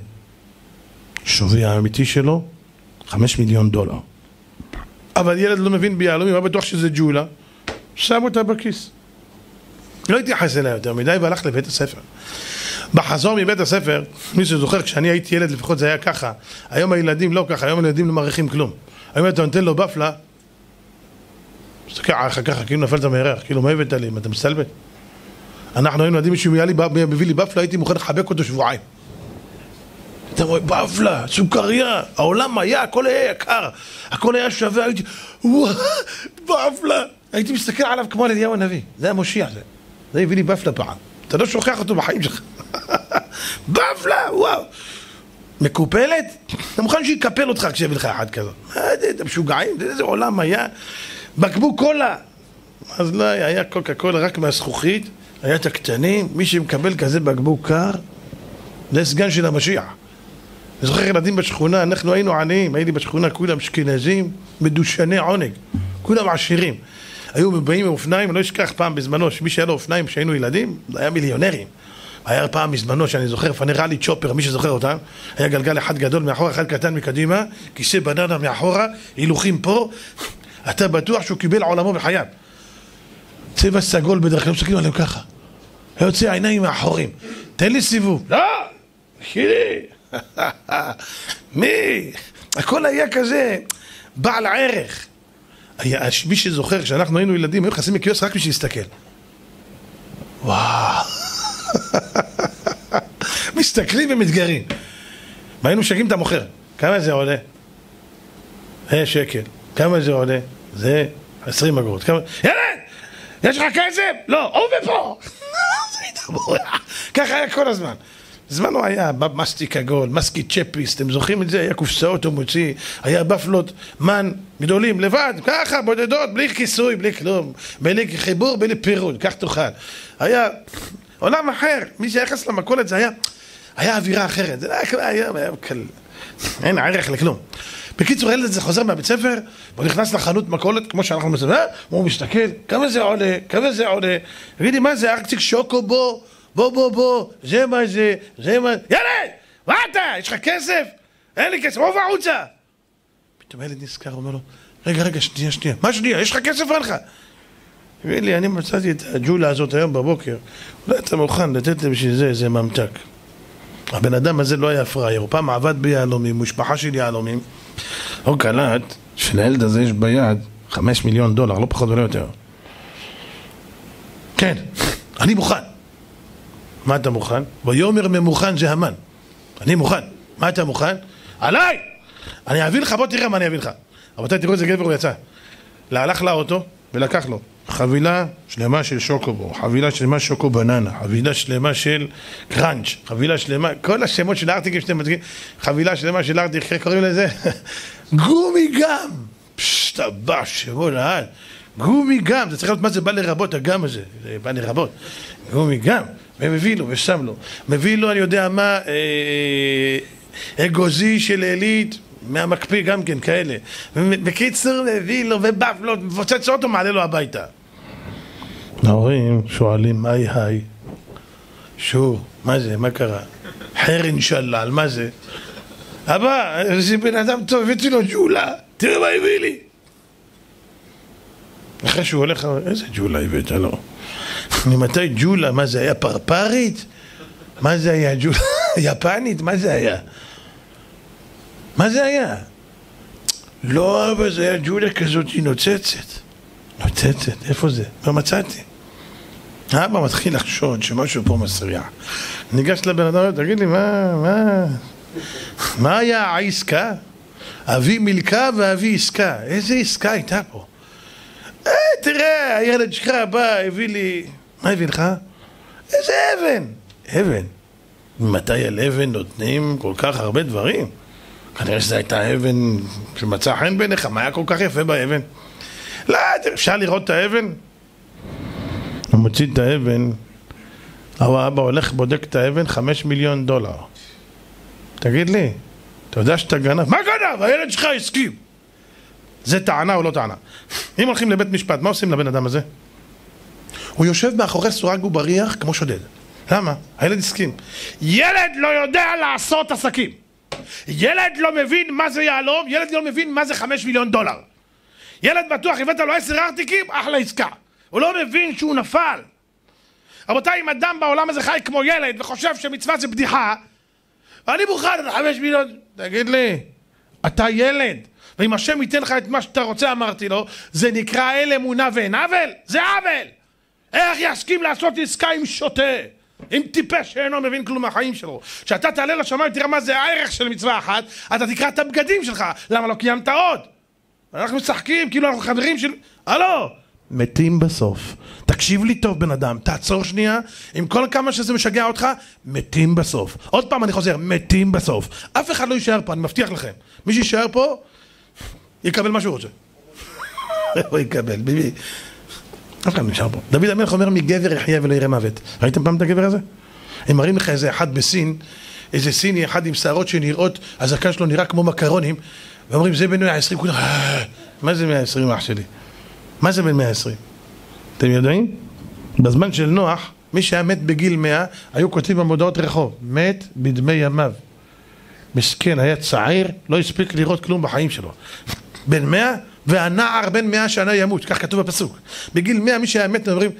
שווי האמיתי שלו, חמש מיליון דולר. אבל ילד לא מבין ביעלומים, הוא בטוח שזה ג'ולה, שם אותה בכיס. לא התייחס אליה יותר מדי והלך לבית הספר. בחזור מבית הספר, מי שזוכר, כשאני הייתי ילד לפחות זה היה ככה. היום הילדים לא ככה, היום הילדים לא מעריכים כלום. היום אתה נותן לו בפלה, מסתכל עליך ככה, כאילו נפלת מהירח, כאילו מה הבאת לי, אתה מסתלבט? אנחנו היינו יודעים מישהו מביא לי בפלה, הייתי מוכן לחבק אותו שבועיים. אתה רואה, בפלה, סוכריה, העולם היה, הכל היה יקר, הכל היה שווה, הייתי, וואו, בפלה. הייתי מסתכל עליו כמו על אליהו הנביא, זה המושיע זה. זה הביא לי בפלה פעם. אתה לא שוכח אותו בחיים שלך. בפלה, וואו. מקופלת? אתה מוכן שיקפל אותך כשיביא לך אחד כזאת. מה זה, אתה משוגעים? איזה עולם היה? בקבוק קולה. אז לא, היה קוקה קולה רק מהזכוכית, היה את הקטנים, מי שמקבל כזה בקבוק קר, זה סגן של המשיח. אני זוכר ילדים בשכונה, אנחנו היינו עניים, הייתי בשכונה כולם אשכנזים, מדושני עונג, כולם עשירים. היו באים עם אופניים, אני לא אשכח פעם בזמנו, שמי שהיה לו אופניים כשהיינו ילדים, זה היה מיליונרים. היה פעם בזמנו שאני זוכר, פני ראלי צ'ופר, מי שזוכר אותם, היה גלגל אחד גדול מאחורה, אחד קטן מקדימה, כיסא בננה מאחורה, הילוכים פה, אתה בטוח שהוא קיבל עולמו בחייו. צבע סגול בדרך כלל, מסתכלים עליהם ככה. היה יוצא העיניים מאחורים. תן לי סיבוב. לא! שלי! מי? הכל היה כזה בעל ערך. היה, מי שזוכר, כשאנחנו היינו ילדים, היו חסים מקיוס רק בשביל להסתכל. וואו. מסתכלים ומתגרים. והיינו משגעים את המוכר. כמה זה עולה? אה, שקל. כמה זה עולה? זה עשרים אגורות. כמה... ילד! יש לך כסף? לא, הוא ופה! ככה היה כל הזמן. זמנו היה מסטיק עגול, מסקי צ'פיס, אתם זוכרים את זה? היה קופסאות הוא מוציא, היה בפלות מן גדולים לבד, ככה בודדות, בלי כיסוי, בלי כלום, בלי חיבור, בלי פירוד, כך תוכל. היה עולם אחר, מי שיחס למכולת זה היה, היה אווירה אחרת, זה היה, היה, היה קל, אין ערך לכלום. בקיצור, הילד הזה חוזר מהבית ספר, הוא נכנס לחנות מכולת, כמו שאנחנו מסתכל, הוא מסתכל, כמה זה עולה, כמה זה עולה, תגידי, מה זה, ארקציק שוקו בו? בוא בוא בוא, זה מה זה, זה מה... ילד! מה אתה? יש לך כסף? אין לי כסף, רוב העוצה! פתאום הילד נזכר, אומר לו, רגע, רגע, שנייה, שנייה, מה שנייה? יש לך כסף או אין לך? הביא לי, אני מצאתי את הג'ולה הזאת היום בבוקר, אולי אתה מוכן לתת לי בשביל זה איזה ממתק. הבן אדם הזה לא היה פראייר, הוא פעם עבד ביהלומים, משפחה של יהלומים, הוא קלט שלילד הזה יש ביד חמש מיליון דולר, לא פחות ולא יותר. כן, אני מוכן. מה אתה מוכן? ויאמר ממוכן זה המן. אני מוכן. מה אתה מוכן? עליי! אני אביא לך, בוא תראה מה אני אביא לך. רבותיי, תראו איזה גבר הוא יצא. הלך לאוטו ולקח לו חבילה שלמה של שוקובו, חבילה שלמה של שוקו בננה, חבילה שלמה של קראנץ', חבילה שלמה, כל השמות של הארטיקים שאתם מדגיעים, חבילה שלמה של הארטיק, איך קוראים לזה? גומי גם! פשטבש, שמות העל. גומי גם, זה צריך להיות מה זה בא לרבות, הגם הזה, זה בא לרבות. גומי גם, ומביא לו ושם לו. מביא לו, אני יודע מה, אה, אגוזי של עילית, מהמקפיא גם כן, כאלה. בקיצור, מביא לו ובף לו, מפוצץ אותו, מעלה לו הביתה. ההורים שואלים, היי היי. שור, מה זה, מה קרה? חרן שלל, מה זה? אבא, זה בן אדם טוב, הבאתי לו ג'ולה, תראה מה הביא לי. אחרי שהוא הולך, איזה ג'ולה הבאת לו? ממתי ג'ולה? מה זה היה, פרפרית? מה זה היה, ג'ולה יפנית? מה זה היה? מה זה היה? לא, אבל זה היה ג'ולה כזאת נוצצת. נוצצת, איפה זה? לא מצאתי. האבא מתחיל לחשוד שמשהו פה מסריע. ניגש לבן אדם, תגיד לי, מה, מה, מה היה העסקה? אבי מילכה ואבי עסקה. איזה עסקה הייתה פה? אה, תראה, הילד שלך בא, הביא לי... מה הביא לך? איזה אבן. אבן. ממתי על אבן נותנים כל כך הרבה דברים? כנראה שזו הייתה אבן שמצא חן בעיניך, מה היה כל כך יפה באבן? לא, אפשר לראות את האבן? הוא מוציא את האבן, האבא הולך בודק את האבן, חמש מיליון דולר. תגיד לי, אתה יודע שאתה גנב? מה גנב? הילד שלך הסכים. זה טענה או לא טענה? אם הולכים לבית משפט, מה עושים לבן אדם הזה? הוא יושב מאחורי סורג ובריח כמו שודד. למה? הילד הסכים. ילד לא יודע לעשות עסקים. ילד לא מבין מה זה יעלום, ילד לא מבין מה זה חמש מיליון דולר. ילד בטוח, הבאת לו עשר ארטיקים, אחלה עסקה. הוא לא מבין שהוא נפל. רבותיי, אם אדם בעולם הזה חי כמו ילד וחושב שמצווה זה בדיחה, אני מוכן את חמש מיליון, תגיד לי, אתה ילד, ואם השם ייתן לך את מה שאתה רוצה, אמרתי לו, זה נקרא אל אמונה ואין עוול, זה עוול. איך יסכים לעשות עסקה עם שוטה? אם טיפש שאינו מבין כלום מהחיים שלו. כשאתה תעלה לשמיים תראה מה זה הערך של מצווה אחת, אתה תקרא את הבגדים שלך. למה לא קיימת עוד? אנחנו משחקים כאילו אנחנו חברים של... הלו! מתים בסוף. תקשיב לי טוב בן אדם, תעצור שנייה, עם כל כמה שזה משגע אותך, מתים בסוף. עוד פעם אני חוזר, מתים בסוף. אף אחד לא יישאר פה, אני מבטיח לכם. מי שישאר פה, יקבל מה שהוא רוצה. הוא יקבל, ביבי. אף אחד נשאר פה. דוד המלך אומר מגבר יחיה ולא יראה מוות. ראיתם פעם את הגבר הזה? הם מראים לך איזה אחד בסין, איזה סיני אחד עם שערות שנראות, הזקן שלו נראה כמו מקרונים, ואומרים זה בין מאה ועשרים, כולם, מה זה מאה ועשרים אח שלי? מה זה בין מאה ועשרים? אתם יודעים? בזמן של נוח, מי שהיה מת בגיל מאה, היו כותבים במודעות רחוב, מת בדמי ימיו. מסכן, היה צעיר, לא הספיק לראות כלום בחיים שלו. בן מאה, והנער בן מאה שנה ימות, כך כתוב בפסוק. בגיל מאה מי שהיה מת, אומרים,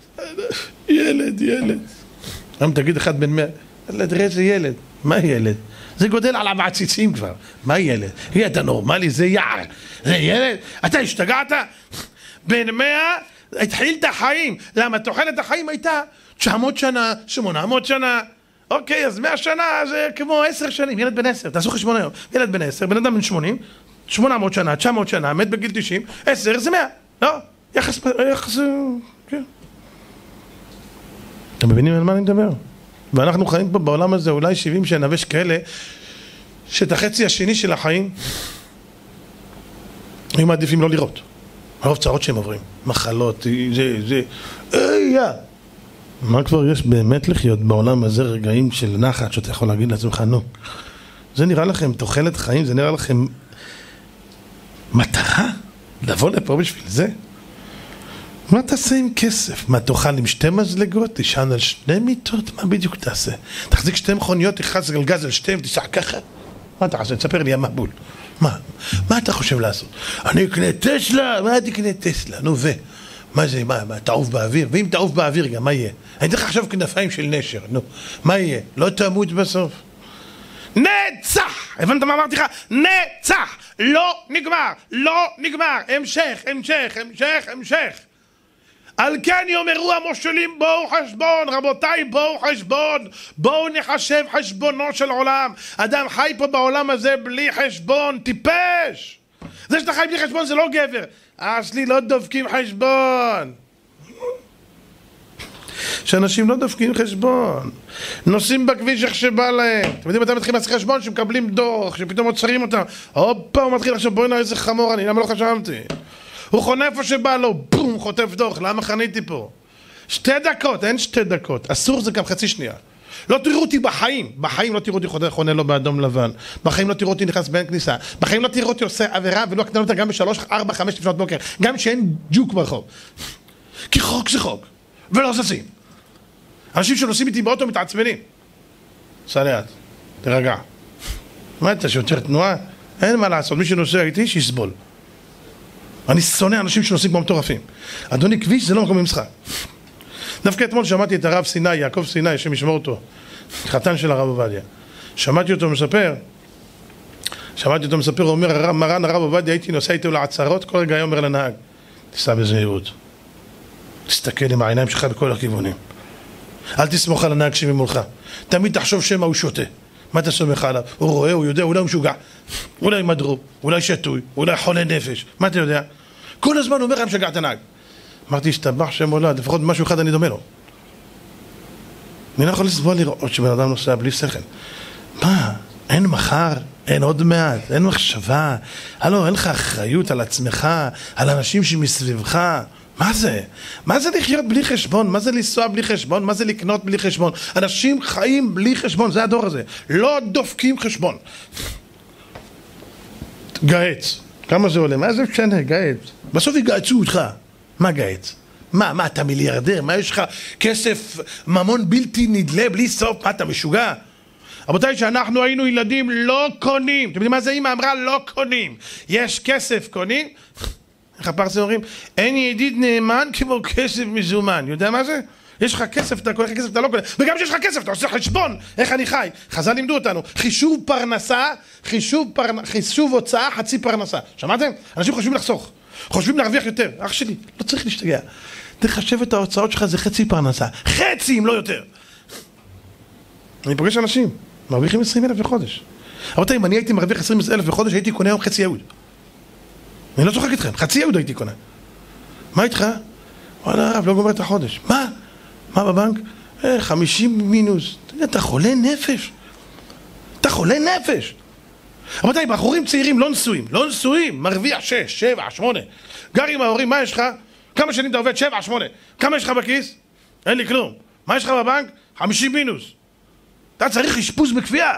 ילד, ילד. היום תגיד אחד בן מאה, תראה איזה ילד. מה ילד? זה גודל עליו עציצים כבר. מה ילד? היא, אתה נורמלי, זה יער. זה ילד? אתה השתגעת? בן מאה התחיל את החיים. למה? תוחלת החיים הייתה תשע מאות שנה, שמונה מאות שנה. אוקיי, אז מאה שנה זה כמו עשר שנים. ילד בן עשר, תעשו חשבון היום. ילד בן עשר, בן אדם בן שמונים, שמונה מאות שנה, תשע מאות שנה, מת בגיל תשעים, עשר זה מאה. לא, יחס, יחס, כן. אתם מבינים על מה אני מדבר? ואנחנו חיים פה בעולם הזה אולי שבעים שנה ויש כאלה שאת החצי השני של החיים היו מעדיפים לא לראות. הרוב צרות שהם עוברים, מחלות, זה, זה, איי, מה כבר יש באמת לחיות בעולם הזה רגעים של נחת שאתה יכול להגיד לעצמך, נו, זה נראה לכם תוחלת חיים, זה נראה לכם מטרה? לבוא לפה בשביל זה? מה תעשה עם כסף? מה תאכל עם שתי מזלגות? תשען על שני מיטות? מה בדיוק תעשה? תחזיק שתי מכוניות, תחז גלגז על שתיהם, תשע ככה? מה אתה חושב? תספר לי המבול. מה? מה אתה חושב לעשות? אני אקנה טסלה? מה תקנה טסלה? נו ו... מה זה, מה, מה, תעוף באוויר? ואם תעוף באוויר גם, מה יהיה? אני אתן לך עכשיו כנפיים של נשר, נו, מה יהיה? לא תמות בסוף. נצח! הבנת מה אמרתי לך? נצח! לא נגמר, לא נגמר, המשך, המשך, המשך, המשך. על כן יאמרו המושלים בואו חשבון, רבותיי בואו חשבון, בואו נחשב חשבונו של עולם. אדם חי פה בעולם הזה בלי חשבון, טיפש. זה שאתה חי בלי חשבון זה לא גבר. אצלי לא דופקים חשבון. שאנשים לא דופקים חשבון, נוסעים בכביש איך שבא להם. אתם יודעים מתי מתחילים לעשות חשבון? שמקבלים דוח, שפתאום עוצרים אותם, הופה הוא מתחיל עכשיו בואי נראה איזה חמור אני, למה לא חשבתי? הוא חונה איפה שבא לו, בום, חוטף דוח, למה חניתי פה? שתי דקות, אין שתי דקות, אסור זה גם חצי שנייה. לא תראו אותי בחיים, בחיים לא תראו אותי חונה לו באדום לבן, בחיים לא תראו אותי נכנס בין כניסה, בחיים לא תראו אותי עושה עבירה ולא אקטן אותה גם בשלוש, ארבע, חמש לפנות בוקר, גם שאין ג'וק ברחוב. כי חוק זה חוק, ולא זזים. אנשים שנוסעים איתי באוטו מתעצבנים. סע לאט, תרגע. מה אתה שיותר תנועה? אין מה לעשות, מי שנוסע איתי שיסבול. אני שונא אנשים שנוסעים כמו מטורפים. אדוני, כביש זה לא מקום למשחק. דווקא אתמול שמעתי את הרב סיני, יעקב סיני, שמשמור אותו, חתן של הרב עובדיה. שמעתי אותו מספר, שמעתי אותו מספר, הוא אומר, מרן הרב עובדיה, הייתי נוסע איתו לעצרות, כל רגע היה אומר לנהג, תיסע בזהירות. תסתכל עם העיניים שלך בכל הכיוונים. אל תסמוך על הנהג שממולך. תמיד תחשוב שמה הוא שותה. מה אתה סומך עליו? הוא רואה, הוא יודע, אולי הוא משוגע. אולי מדרוב, אולי שטוי, אולי חולה נפש. מה אתה יודע? כל הזמן הוא אומר, אני משגע את הנהג. אמרתי, השתבח שם הולד, לפחות משהו אחד אני דומה לו. אני לא יכול לסבול לראות שבן אדם נוסע בלי שכל. מה? אין מחר, אין עוד מעט, אין מחשבה. הלו, אין לך אחריות על עצמך, על אנשים שמסביבך. מה זה? מה זה לחיות בלי חשבון? מה זה לנסוע בלי חשבון? מה זה לקנות בלי חשבון? אנשים חיים בלי חשבון, זה הדור הזה. לא דופקים חשבון. גאץ. כמה זה עולה? מה זה משנה? גאץ. בסוף יגעצו אותך. מה גאץ? מה, מה, אתה מיליארדר? מה יש לך? כסף, ממון בלתי נדלה, בלי סוף? מה, אתה משוגע? רבותיי, שאנחנו היינו ילדים לא קונים. אתם יודעים מה זה? אמא אמרה לא קונים. יש כסף קונים. איך הפרסים אומרים? אין ידיד נאמן כמו כסף מזומן. יודע מה זה? יש לך כסף, אתה קונה כסף, אתה לא קונה. וגם שיש לך כסף, אתה עושה חשבון. איך אני חי? חז"ל לימדו אותנו. חישוב פרנסה, חישוב, פרנ... חישוב הוצאה, חצי פרנסה. שמעתם? אנשים חושבים לחסוך. חושבים להרוויח יותר. אח שלי, לא צריך להשתגע. תחשב את ההוצאות שלך, זה חצי פרנסה. חצי, אם לא יותר. אני פוגש אנשים, מרוויחים עשרים אלף בחודש. רבותיי, אם אני הייתי מרוויח עשרים אלף בחודש, הייתי קונה היום חצי יהוד. אני לא צוחק איתכם, חצי יהוד הייתי קונה. מה איתך? וואלה הרב, לא גומר את החודש. מה? מה בבנק? אה, חמישים מינוס. אתה חולה נפש. אתה חולה נפש. רבותיי, בחורים צעירים לא נשואים, לא נשואים, מרוויח שש, שבע, שמונה. גר עם ההורים, מה יש לך? כמה שנים אתה עובד? שבע, שמונה. כמה יש לך בכיס? אין לי כלום. מה יש לך בבנק? חמישים מינוס. אתה צריך אשפוז בכפייה.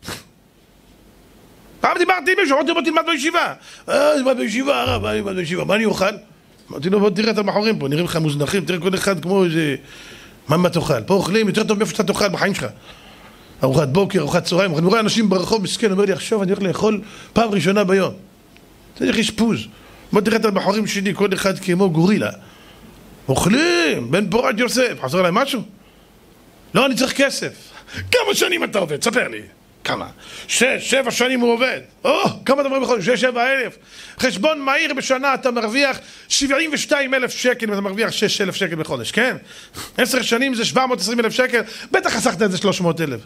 פעם דיברתי עם מישהו, אמרתי בוא תלמד בישיבה. אה, תלמד בישיבה, הרב, אני תלמד בישיבה, מה אני אוכל? אמרתי לו, בוא תראה את הבחורים פה, נראים לך מוזנחים, תראה כל אחד כמו איזה... מה מה תאכל? פה אוכלים יותר טוב מאיפה שאתה תאכל בחיים שלך. ארוחת בוקר, ארוחת צהריים, אני רואה אנשים ברחוב מסכן, אומר לי, עכשיו אני הולך לאכול פעם ראשונה ביום. צריך אשפוז. בוא תראה את הבחורים שלי, כל אחד כמו גורילה. אוכלים, בן פורת יוסף, חסר להם משהו? לא, אני צריך כסף. כמה שנים אתה עובד? ספר לי. כמה? שש, שבע שנים הוא עובד. או, כמה דברים בחודש? שש, שבע אלף. חשבון מהיר בשנה אתה מרוויח שבעים ושתיים אלף שקל ואתה מרוויח שש אלף שקל בחודש, כן? עשר שנים זה שבע מאות ועשרים אלף שקל, בטח חסכת את זה שלוש מאות אלף.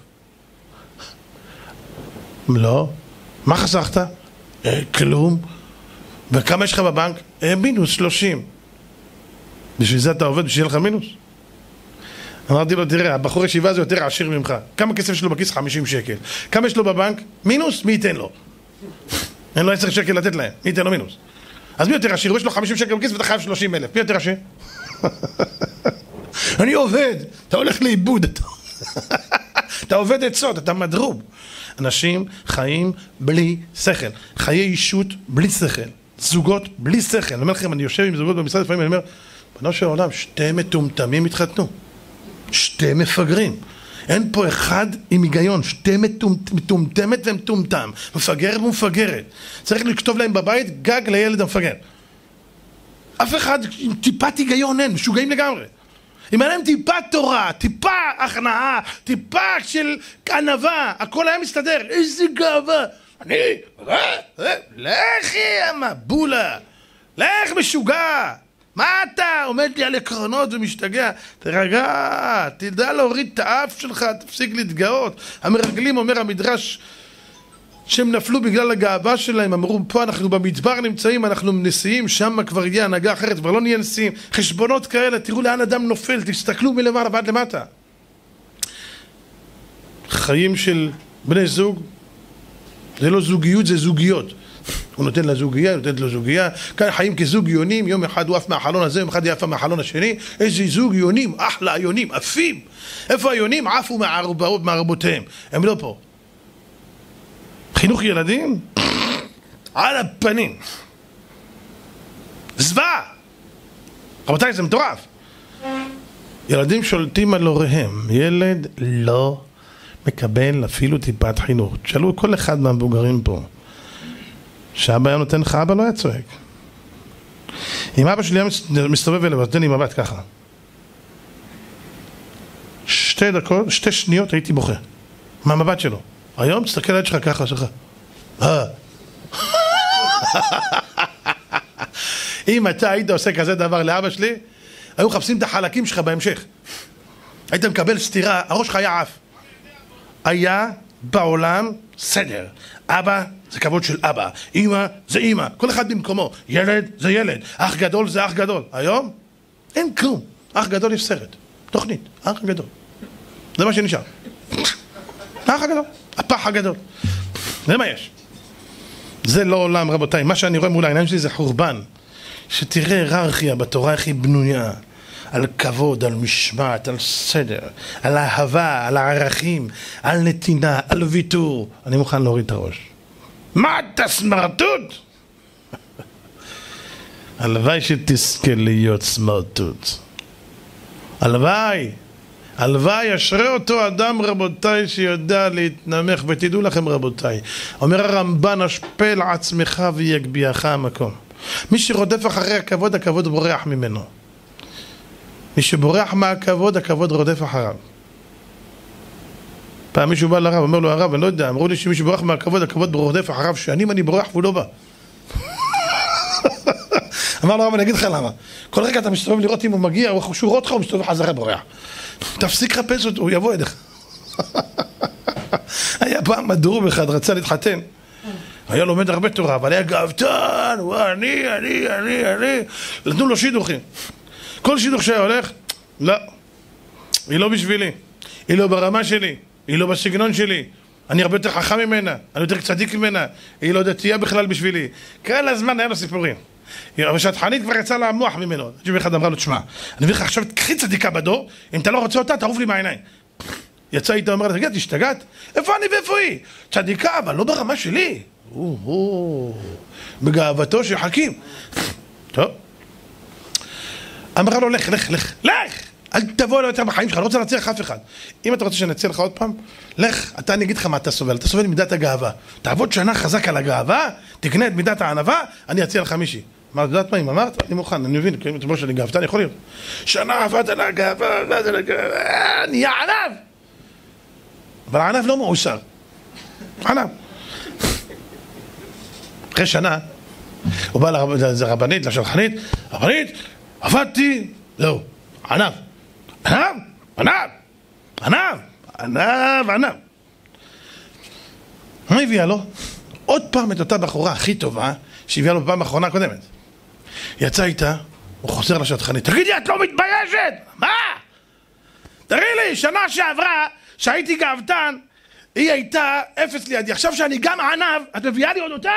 לא. מה חסכת? אה, כלום. וכמה יש לך בבנק? אה, מינוס שלושים. בשביל זה אתה עובד, בשביל לך מינוס? אמרתי לו, תראה, הבחור ישיבה זה יותר עשיר ממך. כמה כסף יש לו בכיס? חמישים שקל. כמה יש לו בבנק? מינוס? מי ייתן לו? אין לו עשר שקל לתת להם. מי ייתן לו מינוס? אז מי יותר עשיר? יש לו חמישים שקל בכיס ואתה חייב שלושים אלף. מי יותר עשיר? אני עובד. אתה הולך לאיבוד. אתה עובד עצות, אתה מדרוב. אנשים חיים בלי שכל. חיי אישות בלי שכל. זוגות בלי שכל. אני אומר לכם, אני יושב עם זוגות במשרד לפעמים, אני אומר, בנו של העולם, שתי מטומטמים התחתנו. שתי מפגרים. אין פה אחד עם היגיון, שתי מטומטמת ומטומטם, מפגר ומפגרת. צריך לכתוב להם בבית גג לילד המפגר. אף אחד עם טיפת היגיון אין, משוגעים לגמרי. אם היה להם טיפה תורה, טיפה הכנעה, טיפה של ענווה, הכל היה מסתדר. איזה גאווה. אני, לך המבולה, לך משוגע. מה אתה עומד לי על עקרונות ומשתגע? תרגע, תדע להוריד את האף שלך, תפסיק להתגאות. המרגלים, אומר המדרש, שהם נפלו בגלל הגאווה שלהם, אמרו פה אנחנו במדבר נמצאים, אנחנו נשיאים, שם כבר יהיה הנהגה אחרת, כבר לא נהיה נשיאים. חשבונות כאלה, תראו לאן אדם נופל, תסתכלו מלמעלה ועד למטה. חיים של בני זוג, זה לא זוגיות, זה זוגיות. הוא נותן לה זוגיה, הוא נותן לו זוגיה. כאן חיים כזוג יונים, יום אחד הוא עף מהחלון הזה, יום אחד יפה מהחלון השני. איזה זוג יונים, אחלה יונים, עפים. איפה היונים? עפו מהרבותיהם. הם לא פה. חינוך ילדים על הפנים. זוועה. רבותיי, זה מטורף. ילדים שולטים על הוריהם. ילד לא מקבל אפילו טיפת חינוך. תשאלו כל אחד מהמבוגרים פה. שאבא היה נותן לך, אבא לא היה צועק. אם אבא שלי היה מסתובב אליו, נותן לי מבט ככה. שתי דקות, שתי שניות הייתי בוכה. מהמבט שלו. היום תסתכל על שלך ככה, שלך. אה. אם אתה היית עושה כזה דבר לאבא שלי, היו מחפשים את החלקים שלך בהמשך. היית מקבל סתירה, הראש שלך היה עף. היה בעולם סדר. אבא זה כבוד של אבא, אמא זה אמא, כל אחד במקומו. ילד זה ילד, אח גדול זה אח גדול. היום אין כלום. אח גדול יש סרט, תוכנית, אח גדול. זה מה שנשאר. האח הגדול, הפח הגדול. זה מה יש. זה לא עולם, רבותיי. מה שאני רואה מול העיניים שלי זה חורבן. שתראה היררכיה בתורה איך היא בנויה. על כבוד, על משמעת, על סדר, על אהבה, על הערכים, על נתינה, על ויתור. אני מוכן להוריד את הראש. מה אתה סמרטוט? הלוואי שתזכה להיות סמרטוט. הלוואי. הלוואי, אשרי אותו אדם, רבותיי, שיודע להתנמך. ותדעו לכם, רבותיי, אומר הרמב"ן, השפל עצמך ויגביעך המקום. מי שרודף אחרי הכבוד, הכבוד בורח ממנו. מי שבורח מהכבוד, הכבוד רודף אחריו. פעם מישהו בא לרב, אומר לו, הרב, אני לא יודע, אמרו לי שמי שבורח מהכבוד, הכבוד רודף אחריו, שנים אני בורח והוא לא בא. אמר לו, הרב, אני אגיד לך למה. כל רגע אתה מסתובב לראות אם הוא מגיע, הוא שוב רואה אותך, הוא מסתובב חזרה בורח. תפסיק לחפש אותו, הוא יבוא אליך. היה פעם מדרוב אחד, רצה להתחתן. היה לומד הרבה תורה, אבל היה גאוותן, הוא אני, אני, אני, אני. נתנו לו שידוכים. כל שידוך שהיה הולך, לא. היא לא בשבילי. היא לא ברמה שלי. היא לא בסגנון שלי. אני הרבה יותר חכם ממנה. אני יותר צדיק ממנה. היא לא דתייה בכלל בשבילי. כל הזמן היה לו סיפורים. אבל שהתחנית כבר יצאה למוח ממנו. אחד אמרה לו, תשמע, אני מביא לך עכשיו, קחי צדיקה בדור, אם אתה לא רוצה אותה, תערוף לי מהעיניים. יצא איתה, אומר לה, תגיד, תשתגעת? איפה אני ואיפה היא? צדיקה, אבל לא ברמה שלי. בגאוותו של חכים. טוב. אמרה לו, לך, לך, לך, לך! אל תבוא אליו יותר בחיים שלך, אני לא רוצה להציע לך אף אחד. אם אתה רוצה שנציע לך עוד פעם, לך, אתה אני אגיד לך מה אתה סובל. אתה סובל מידת הגאווה. תעבוד שנה חזק על הגאווה, תקנה את מידת הענווה, אני אציע לך מישהי. מה, את יודעת מה, אם אמרת? אני מוכן, אני מבין, כי אם תבוא שאני גאוותן, יכול להיות. שנה עבד על הגאווה, עבד על הגאווה, נהיה ענב! אבל הענב לא מאושר. ענב. אחרי שנה, הוא בא לרבנית, לשלחנית, רבנית, עבדתי, לא, ענב, ענב, ענב, ענב, ענב, ענב. מה הביאה לו? עוד פעם את אותה בחורה הכי טובה שהביאה לו בפעם האחרונה הקודמת. יצא איתה, הוא חוזר לשטחנית, תגידי, את לא מתביישת? מה? תראי לי, שנה שעברה, שהייתי גאוותן, היא הייתה אפס לידי, עכשיו שאני גם ענב, את מביאה לי עוד אותה?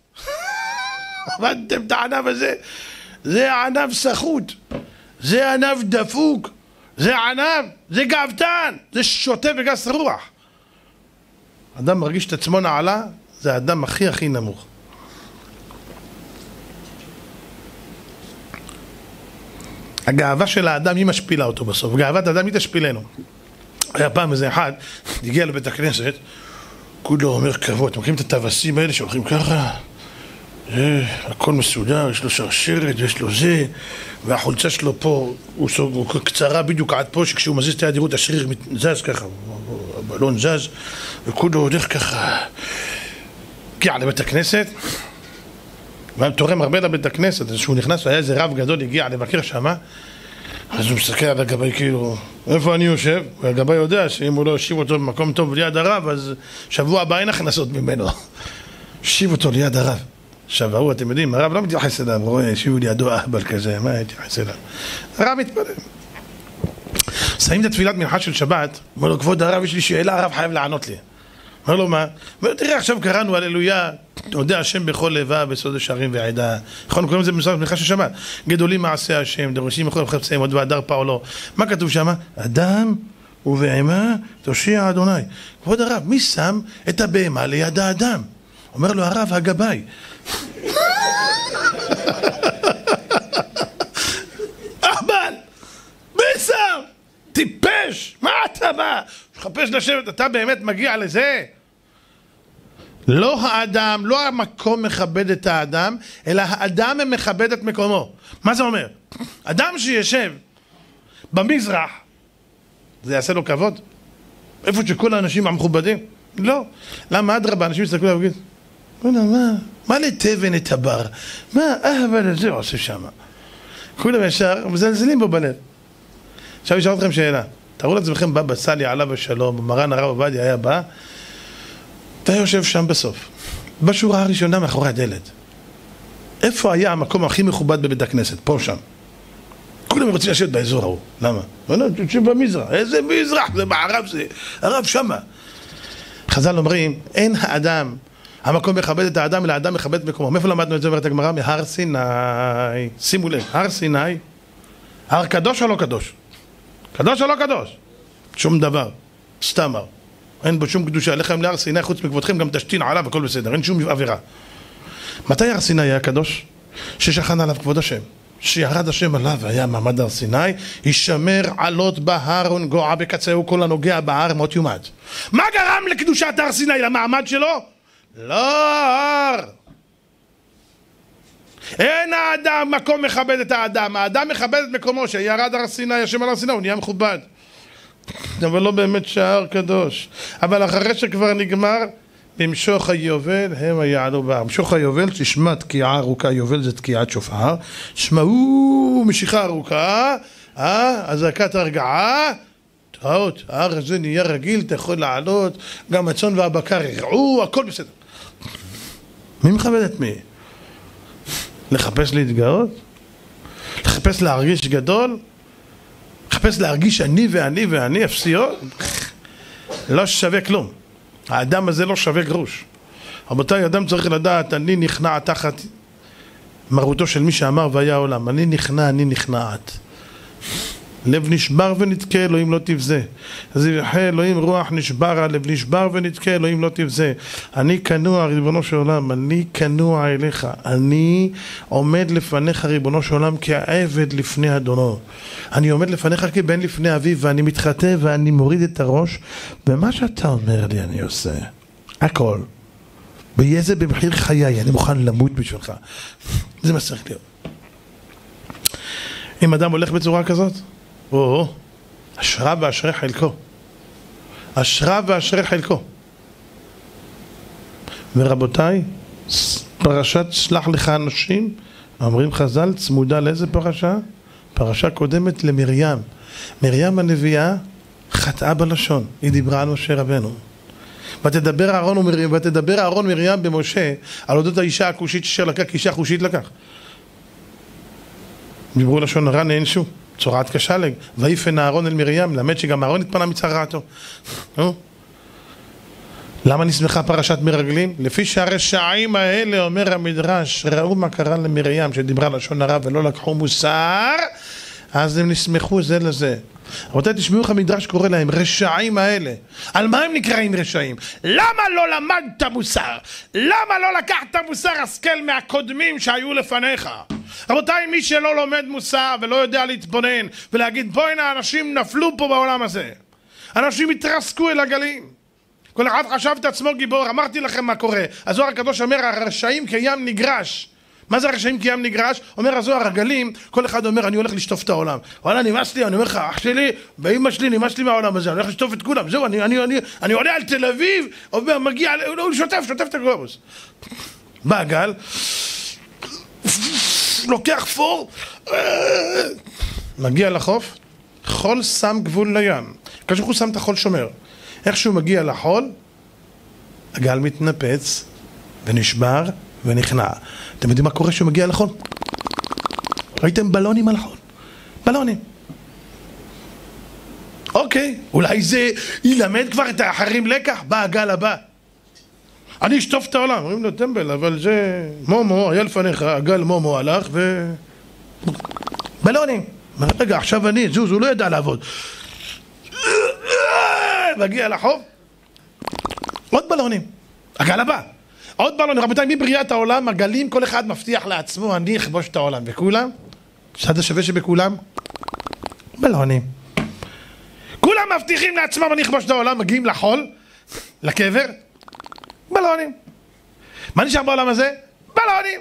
עבדתם את הענב הזה? זה ענב סחוט, זה ענב דפוק, זה ענב, זה גאוותן, זה שוטה וגס רוח. אדם מרגיש את עצמו נעלה, זה האדם הכי הכי נמוך. הגאווה של האדם היא משפילה אותו בסוף, גאוות האדם היא תשפילנו. היה פעם איזה אחד, הגיע לבית הכנסת, כולו אומר כבוד, אתם מכירים את הטווסים האלה שהולכים ככה? הכל מסודר, יש לו שרשרת, יש לו זה, והחולצה שלו פה, הוא, הוא קצרה בדיוק עד פה, שכשהוא מזיז את הידירות השריר זז ככה, הבלון זז, וכולו הולך ככה, הגיע לבית הכנסת, והם תורם הרבה לבית הכנסת, אז כשהוא נכנס, היה איזה רב גדול, הגיע לבקר שמה, אז הוא מסתכל על הגבי כאילו, איפה אני יושב? והגבי יודע שאם הוא לא יושיב אותו במקום טוב ליד הרב, אז שבוע הבא אין הכנסות ממנו. יושיב אותו ליד הרב. עכשיו, ההוא, אתם יודעים, הרב לא מתייחס אליו, רואה, ישיבו לידו אהבל כזה, מה יתייחס אליו? הרב מתפלל. שמים את התפילת מנחה של שבת, אומר לו, כבוד הרב, יש לי שאלה, הרב חייב לענות לי. אומר לו, מה? אומר, תראה, עכשיו קראנו הללויה, יודע השם בכל לבב, בסוד השערים והעדה. נכון, קוראים לזה במסורת מנחה של שבת. גדולים מעשה השם, דרושים בכל חפציהם, עוד והדר פעולו. מה כתוב שם? אדם ובהמה תושיע אדוני. כבוד הרב, מי שם את הבהמה ליד האדם? אומר לו הרב, הגבאי. אבל, מי שם? טיפש, מה אתה בא? שחפש לשבת, אתה באמת מגיע לזה? לא האדם, לא המקום מכבד את האדם, אלא האדם מכבד את מקומו. מה זה אומר? אדם שישב במזרח, זה יעשה לו כבוד? איפה שכל האנשים המכובדים? לא. למה אדרבה, אנשים יסתכלו להגיד, מה, מה לתבן את הבר? מה האהבל הזה עושה שם? כולם ישר, מזלזלים בו בלב. עכשיו אשאל אתכם שאלה. תראו לעצמכם בבא סאלי עליו השלום, מרן הרב עובדיה היה בא, אתה יושב שם בסוף, בשורה הראשונה מאחורי הדלת. איפה היה המקום הכי מכובד בבית הכנסת? פה שם. כולם רוצים לשבת באזור ההוא. למה? לא, תשב במזרח. איזה מזרח? זה בערב זה. הרב שמה. חז"ל אומרים, אין האדם, המקום מכבד את האדם, אלא האדם מכבד את מקומו. מאיפה למדנו את זה אומרת הגמרא? מהר סיני. שימו לב, הר סיני, הר קדוש או לא קדוש? קדוש או לא קדוש? שום דבר. סתם הר. אין בו שום קדושה. לכם להר סיני, חוץ מכבודכם גם תשתין עליו, הכל בסדר. אין שום עבירה. מתי הר סיני היה קדוש? ששכן עליו כבוד השם. שירד השם עליו והיה מעמד הר סיני, ישמר עלות בהר ונגוע בקצהו, כל הנוגע בהר מות יומד. מה גרם לקדושת הר סיני, למעמד שלו? לא הר. אין האדם מקום מכבד את האדם, האדם מכבד את מקומו. שירד הר סיני, השם על הר סיני, הוא נהיה מכובד. אבל לא באמת שההר קדוש. אבל אחרי שכבר נגמר, במשוך היובל הם היעלו בהר. משוך היובל, תשמע תקיעה ארוכה, יובל זה תקיעת שופר, שמעו משיכה ארוכה, אה, הזעקת הרגעה, תראות, ההר הזה נהיה רגיל, אתה יכול לעלות, גם הצאן והבקר ירעו, הכל בסדר. מי מכבד את מי? לחפש להתגאות? לחפש להרגיש גדול? לחפש להרגיש אני ואני ואני אפסיות? לא שווה כלום. האדם הזה לא שווה גרוש. רבותיי, אדם צריך לדעת, אני נכנע תחת מרותו של מי שאמר והיה העולם. אני נכנע, אני נכנעת. לב נשבר ונתקה, אלוהים לא תבזה. אז יבחה אלוהים רוח נשבר, לב נשבר ונתקה, אלוהים לא תבזה. אני כנוע, ריבונו של עולם, אני כנוע אליך. אני עומד לפניך, ריבונו של עולם, כעבד לפני אדונו. אני עומד לפניך כבן לפני אביו, ואני מתחטא ואני מוריד את הראש, ומה שאתה אומר לי אני עושה. הכל. ויהיה זה במחיר חיי, אני מוכן למות בשבילך. זה מה צריך להיות. אם אדם הולך בצורה כזאת, או, אשרה ואשרי חלקו. אשרה ואשרי חלקו. ורבותיי, פרשת שלח לך אנשים, אומרים חז"ל, צמודה לאיזה פרשה? פרשה קודמת למרים. מרים הנביאה חטאה בלשון, היא דיברה על משה רבנו. ותדבר אהרון ומרים, ותדבר אהרון מרים במשה על אודות האישה הכושית אשר לקח, כי אישה חושית לקח. דיברו לשון הרע נענשו, צורעת כשלג, ויפן אהרון אל מרים, למד שגם אהרון התפנה מצרעתו. למה נסמכה פרשת מרגלים? לפי שהרשעים האלה, אומר המדרש, ראו מה קרה למרים שדיברה לשון הרע ולא לקחו מוסר, אז הם נסמכו זה לזה. רבותיי, תשמעו איך המדרש קורא להם, רשעים האלה. על מה הם נקראים רשעים? למה לא למדת מוסר? למה לא לקחת מוסר השכל מהקודמים שהיו לפניך? רבותיי, מי שלא לומד מוסר ולא יודע להתבונן ולהגיד בואי הנה, אנשים נפלו פה בעולם הזה, אנשים התרסקו אל הגלים, כל אחד חשב את עצמו גיבור, אמרתי לכם מה קורה. הזוהר הקדוש אומר, הרשעים כים נגרש. מה זה הרשעים כים נגרש? אומר הזוהר, הגלים, כל אחד אומר, אני הולך לשטוף את העולם. וואלה, נמאס לי, אני אומר לך, אח שלי, באמא שלי, נמאס לי מהעולם הזה, אני הולך לשטוף את כולם. זהו, אני, אני, אני, אני עולה על תל אביב, אומר, מגיע, הוא שוטף, שוטף את הגלובוס. בא הגל, לוקח פור, מגיע לחוף, חול שם גבול לים. כשהוא הוא שם את החול שומר. איך שהוא מגיע לחול, הגל מתנפץ ונשבר ונכנע. אתם יודעים מה קורה כשהוא מגיע לחול? ראיתם בלונים על החול? בלונים. אוקיי, אולי זה ילמד כבר את האחרים לקח? בא הגל הבא. אני אשטוף את העולם. אומרים לו, טמבל, אבל זה מומו, היה לפניך, הגל מומו הלך ו... בלונים. רגע, עכשיו אני, זוז, הוא לא ידע לעבוד. מגיע לחוף, עוד בלונים. הגל הבא. עוד בלונים. רבותיי, מבריאת העולם, הגלים, כל אחד מבטיח לעצמו, אני אכבוש את העולם. וכולם? שד השווה שבכולם? בלונים. כולם מבטיחים לעצמם, אני אכבוש את העולם, מגיעים לחול, לקבר, בלונים. מה נשאר בעולם הזה? בלונים.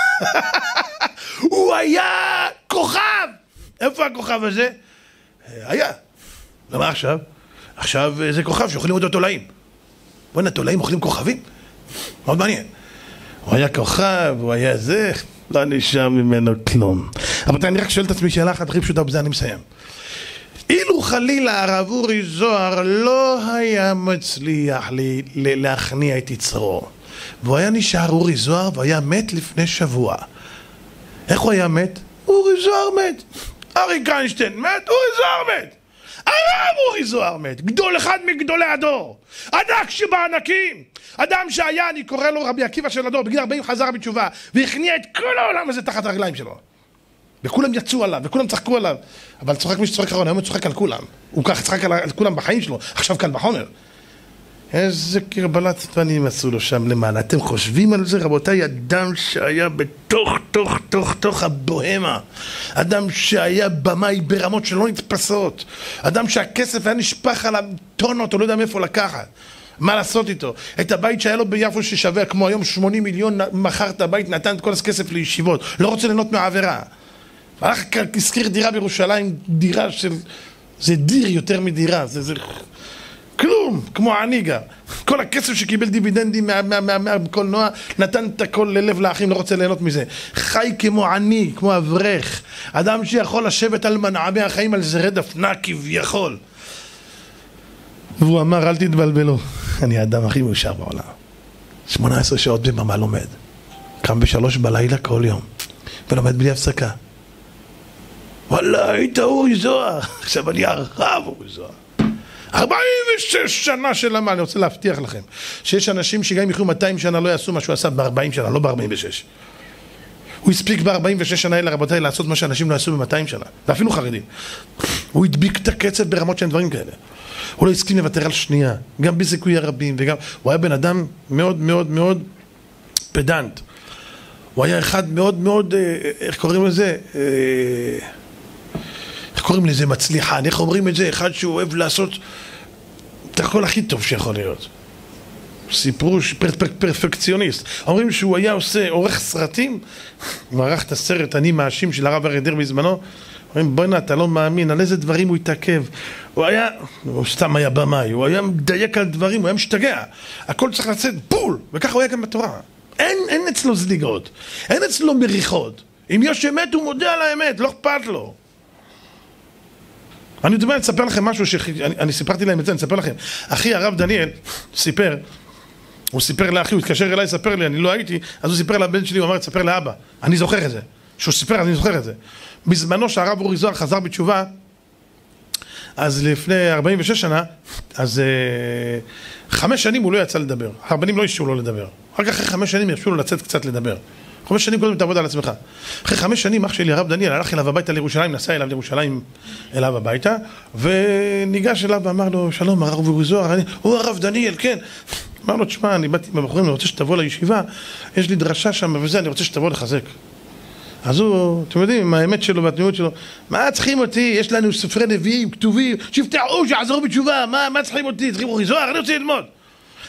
הוא היה כוכב. איפה הכוכב הזה? היה. למה עכשיו? עכשיו זה כוכב שאוכלים אותו תולעים. בוא'נה, תולעים אוכלים כוכבים? מאוד מעניין. הוא היה כוכב, הוא היה זה, לא נשאר ממנו כלום. אבל אני רק שואל את עצמי שאלה אחת הכי פשוטה, בזה אני מסיים. אילו חלילה הרב אורי זוהר לא היה מצליח להכניע את יצרו, והוא היה נשאר אורי זוהר והיה מת לפני שבוע. איך הוא היה מת? אורי זוהר מת. אריק איינשטיין מת, אורי זוהר מת. הרב אורי זוהר מת, גדול אחד מגדולי הדור, ענק שבענקים, אדם שהיה, אני קורא לו רבי עקיבא של הדור, בגיל ארבעים חזר בתשובה והכניע את כל העולם הזה תחת הרגליים שלו, וכולם יצאו עליו וכולם צחקו עליו, אבל צוחק מי שצוחק אחרון, היום הוא צוחק על כולם, הוא ככה צחק על כולם בחיים שלו, עכשיו כאן בחומר. איזה קרבלת פנים עשו לו שם למעלה. אתם חושבים על זה, רבותיי? אדם שהיה בתוך, תוך, תוך, תוך הבוהמה, אדם שהיה במאי ברמות שלא נתפסות, אדם שהכסף היה נשפך עליו טונות, הוא לא יודע מאיפה לקחת, מה לעשות איתו. את הבית שהיה לו ביפו ששווה כמו היום שמונים מיליון, מכר את הבית, נתן את כל הכסף לישיבות, לא רוצה ליהנות מהעבירה, הלך הזכיר דירה בירושלים, דירה של... זה דיר יותר מדירה, זה... זה... כלום, כמו עניגה. כל הכסף שקיבל דיבידנדים מהקולנוע, נתן את הכל ללב לאחים, לא רוצה ליהנות מזה. חי כמו עני, כמו אברך. אדם שיכול לשבת על מנעמי החיים על זרי דפנה כביכול. והוא אמר, אל תתבלבלו, אני האדם הכי מאושר בעולם. שמונה עשרה שעות בממה לומד. קם בשלוש בלילה כל יום. ולומד בלי הפסקה. וואלה, היית אורי זוהר. עכשיו אני הרב אורי זוהר. ארבעים ושש שנה של למה, אני רוצה להבטיח לכם שיש אנשים שגם אם יחיו מאתיים שנה לא יעשו מה שהוא עשה ב-ארבעים שנה, לא ב-ארבעים ושש. הוא הספיק ב-ארבעים ושש שנה אלה, רבותיי, לעשות מה שאנשים לא יעשו ב-מאתיים שנה, ואפילו חרדים. הוא הדביק את הקצב ברמות שאין דברים כאלה. הוא לא הסכים לוותר על שנייה, גם בזיכוי הרבים, וגם הוא היה בן אדם מאוד מאוד מאוד פדנט. הוא היה אחד מאוד מאוד, איך קוראים לזה? איך קוראים לזה? מצליחן. איך אומרים את זה? אחד שהוא אוהב לעשות את הכל הכי טוב שיכול להיות. סיפרו פרפקציוניסט. אומרים שהוא היה עושה עורך סרטים, הוא ערך את הסרט אני מאשים של הרב אריה דרעי בזמנו. אומרים בוא'נה, אתה לא מאמין על איזה דברים הוא התעכב. הוא היה, הוא סתם היה במאי, הוא היה מדייק על דברים, הוא היה משתגע. הכל צריך לצאת בול, וככה הוא היה גם בתורה. אין, אין אצלו זליגות, אין אצלו מריחות. אם יש אמת הוא מודה על האמת, לא אכפת לו. אני יודע, אני אספר לכם משהו שאני אני סיפרתי להם את זה, אני אספר לכם. אחי הרב דניאל סיפר, הוא סיפר לאחי, הוא התקשר אליי, ספר לי, אני לא הייתי, אז הוא סיפר לבן שלי, הוא אמר, תספר לאבא, אני זוכר את זה. שהוא סיפר, אז אני זוכר את זה. בזמנו שהרב אורי זוהר חזר בתשובה, אז לפני ארבעים ושש שנה, אז uh, חמש שנים הוא לא יצא לדבר. הרבנים לא אישרו לו לדבר. רק אחרי חמש שנים ירשו לו לצאת קצת לדבר. חמש שנים קודם תעבוד על עצמך. אחרי חמש שנים אח שלי הרב דניאל הלך אליו הביתה לירושלים, נסע אליו לירושלים אליו הביתה, וניגש אליו ואמר לו, שלום הרב אורי זוהר, אני, הוא הרב דניאל, כן. אמר לו, תשמע, אני באתי בבחורים, אני רוצה שתבוא לישיבה, יש לי דרשה שם וזה, אני רוצה שתבוא לחזק. אז הוא, אתם יודעים, עם האמת שלו והתמימות שלו, מה צריכים אותי? יש לנו ספרי נביאים, כתובים, שיפתחו, שיעזרו בתשובה, מה, מה צריכים אותי? צריכים אורי זוהר, אני רוצה ללמוד.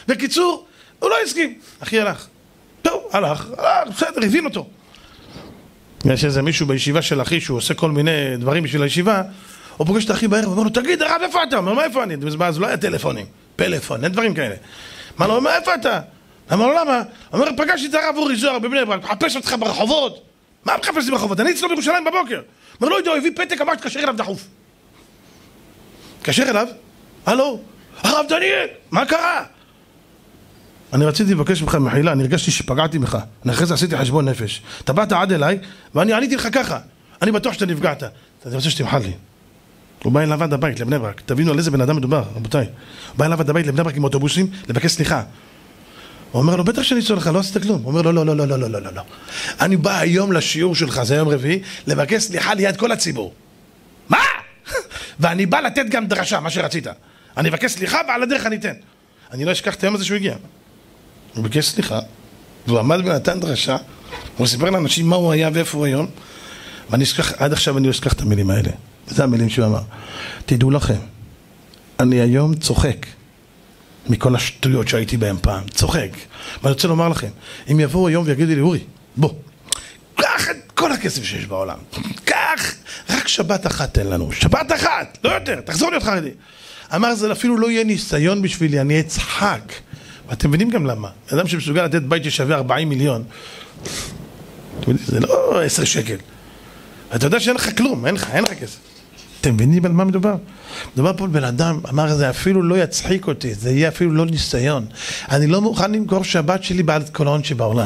בקיצור, הוא לא הסכים. אחי הלך. טוב, הלך, הלך, בסדר, הבין אותו. יש איזה מישהו בישיבה של אחי שהוא עושה כל מיני דברים בשביל הישיבה, הוא פוגש את האחי בערב, הוא אומר לו, תגיד, הרב, איפה אתה? הוא אומר, מה איפה אני? אז לא היה טלפונים, פלאפון, אין דברים כאלה. מה לא, מה איפה אתה? אמר לו, למה? הוא אומר, פגשתי את הרב אורי זוהר בבני ברק, מחפש אותך ברחובות. מה מחפש אותי ברחובות? אני אצלו בירושלים בבוקר. אומר, לא יודע, הוא הביא פתק, אמר שתקשר אליו דחוף. תקשר אליו? הלו, הרב דניאל, מה קרה? אני רציתי לבקש ממך מחילה, אני הרגשתי שפגעתי בך. אני אחרי זה עשיתי חשבון נפש. אתה באת עד אליי, ואני עניתי לך ככה. אני בטוח שאתה נפגעת. אתה רוצה שתמחל לי. הוא בא אליו עד הבית לבני ברק. תבינו על איזה בן אדם מדובר, רבותיי. הוא בא אליו עד הבית לבני ברק עם אוטובוסים, לבקש סליחה. הוא אומר לו, בטח שאני אצור לך, לא עשית כלום. הוא אומר לו, לא, לא, לא, לא, לא, לא, לא. אני בא היום לשיעור שלך, זה יום רביעי, לבקש סליחה ליד כל הציבור. מה? ואני בא לתת גם דרשה, מה שרצית. אני אבקש סליחה ועל הדרך אני אתן. אני לא אשכח את היום הזה שהוא הגיע. הוא ביקש סליחה, והוא עמד ונתן דרשה, הוא סיפר לאנשים מה הוא היה ואיפה הוא היום, ואני אשכח, עד עכשיו אני לא אשכח את המילים האלה. זה המילים שהוא אמר. תדעו לכם, אני היום צוחק מכל השטויות שהייתי בהם פעם, צוחק. ואני רוצה לומר לכם, אם יבואו היום ויגידו לי, אורי, בוא, קח את כל הכסף שיש בעולם, קח, רק שבת אחת תן לנו, שבת אחת, לא יותר, תחזור להיות חרדי. אמר, זה אפילו לא יהיה ניסיון בשבילי, אני אצחק. ואתם מבינים גם למה. אדם שמסוגל לתת בית ששווה ארבעים מיליון, זה לא עשר שקל. אתה יודע שאין לך כלום, אין לך, אין לך כסף. אתם מבינים על מה מדובר? מדובר פה בן אדם, אמר, זה אפילו לא יצחיק אותי, זה יהיה אפילו לא ניסיון. אני לא מוכן למכור שבת שלי בעד כל ההון שבעולם.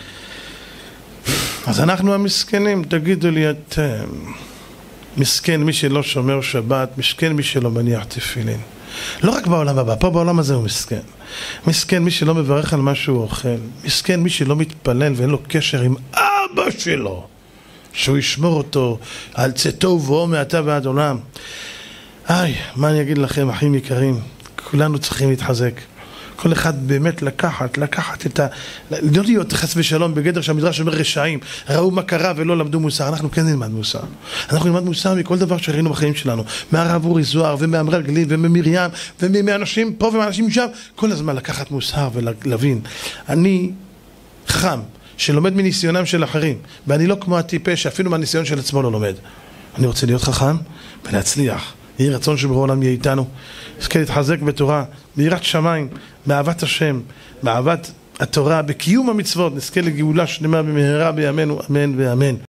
אז אנחנו המסכנים, תגידו לי אתם, מסכן מי שלא שומר שבת, מסכן מי שלא מניח תפילין. לא רק בעולם הבא, פה בעולם הזה הוא מסכן. מסכן מי שלא מברך על מה שהוא אוכל. מסכן מי שלא מתפלל ואין לו קשר עם אבא שלו, שהוא ישמור אותו על צאתו ובואו מעתה ועד עולם. איי, מה אני אגיד לכם, אחים יקרים, כולנו צריכים להתחזק. כל אחד באמת לקחת, לקחת את ה... לא להיות חס ושלום בגדר שהמדרש אומר רשעים, ראו מה קרה ולא למדו מוסר. אנחנו כן נלמד מוסר. אנחנו נלמד מוסר מכל דבר שראינו בחיים שלנו. מהרב אורי זוהר ומאמרי הגליל וממרים ומאנשים פה ומאנשים שם. כל הזמן לקחת מוסר ולהבין. אני חכם שלומד מניסיונם של אחרים, ואני לא כמו הטיפש שאפילו מהניסיון של עצמו לא לומד. אני רוצה להיות חכם ולהצליח. יהי רצון שבורא עולם יהיה איתנו. נזכה להתחזק בתורה, ביראת שמיים, באהבת השם, באהבת התורה, בקיום המצוות, נזכה לגאולה שלמה במהרה בימינו, אמן ואמן.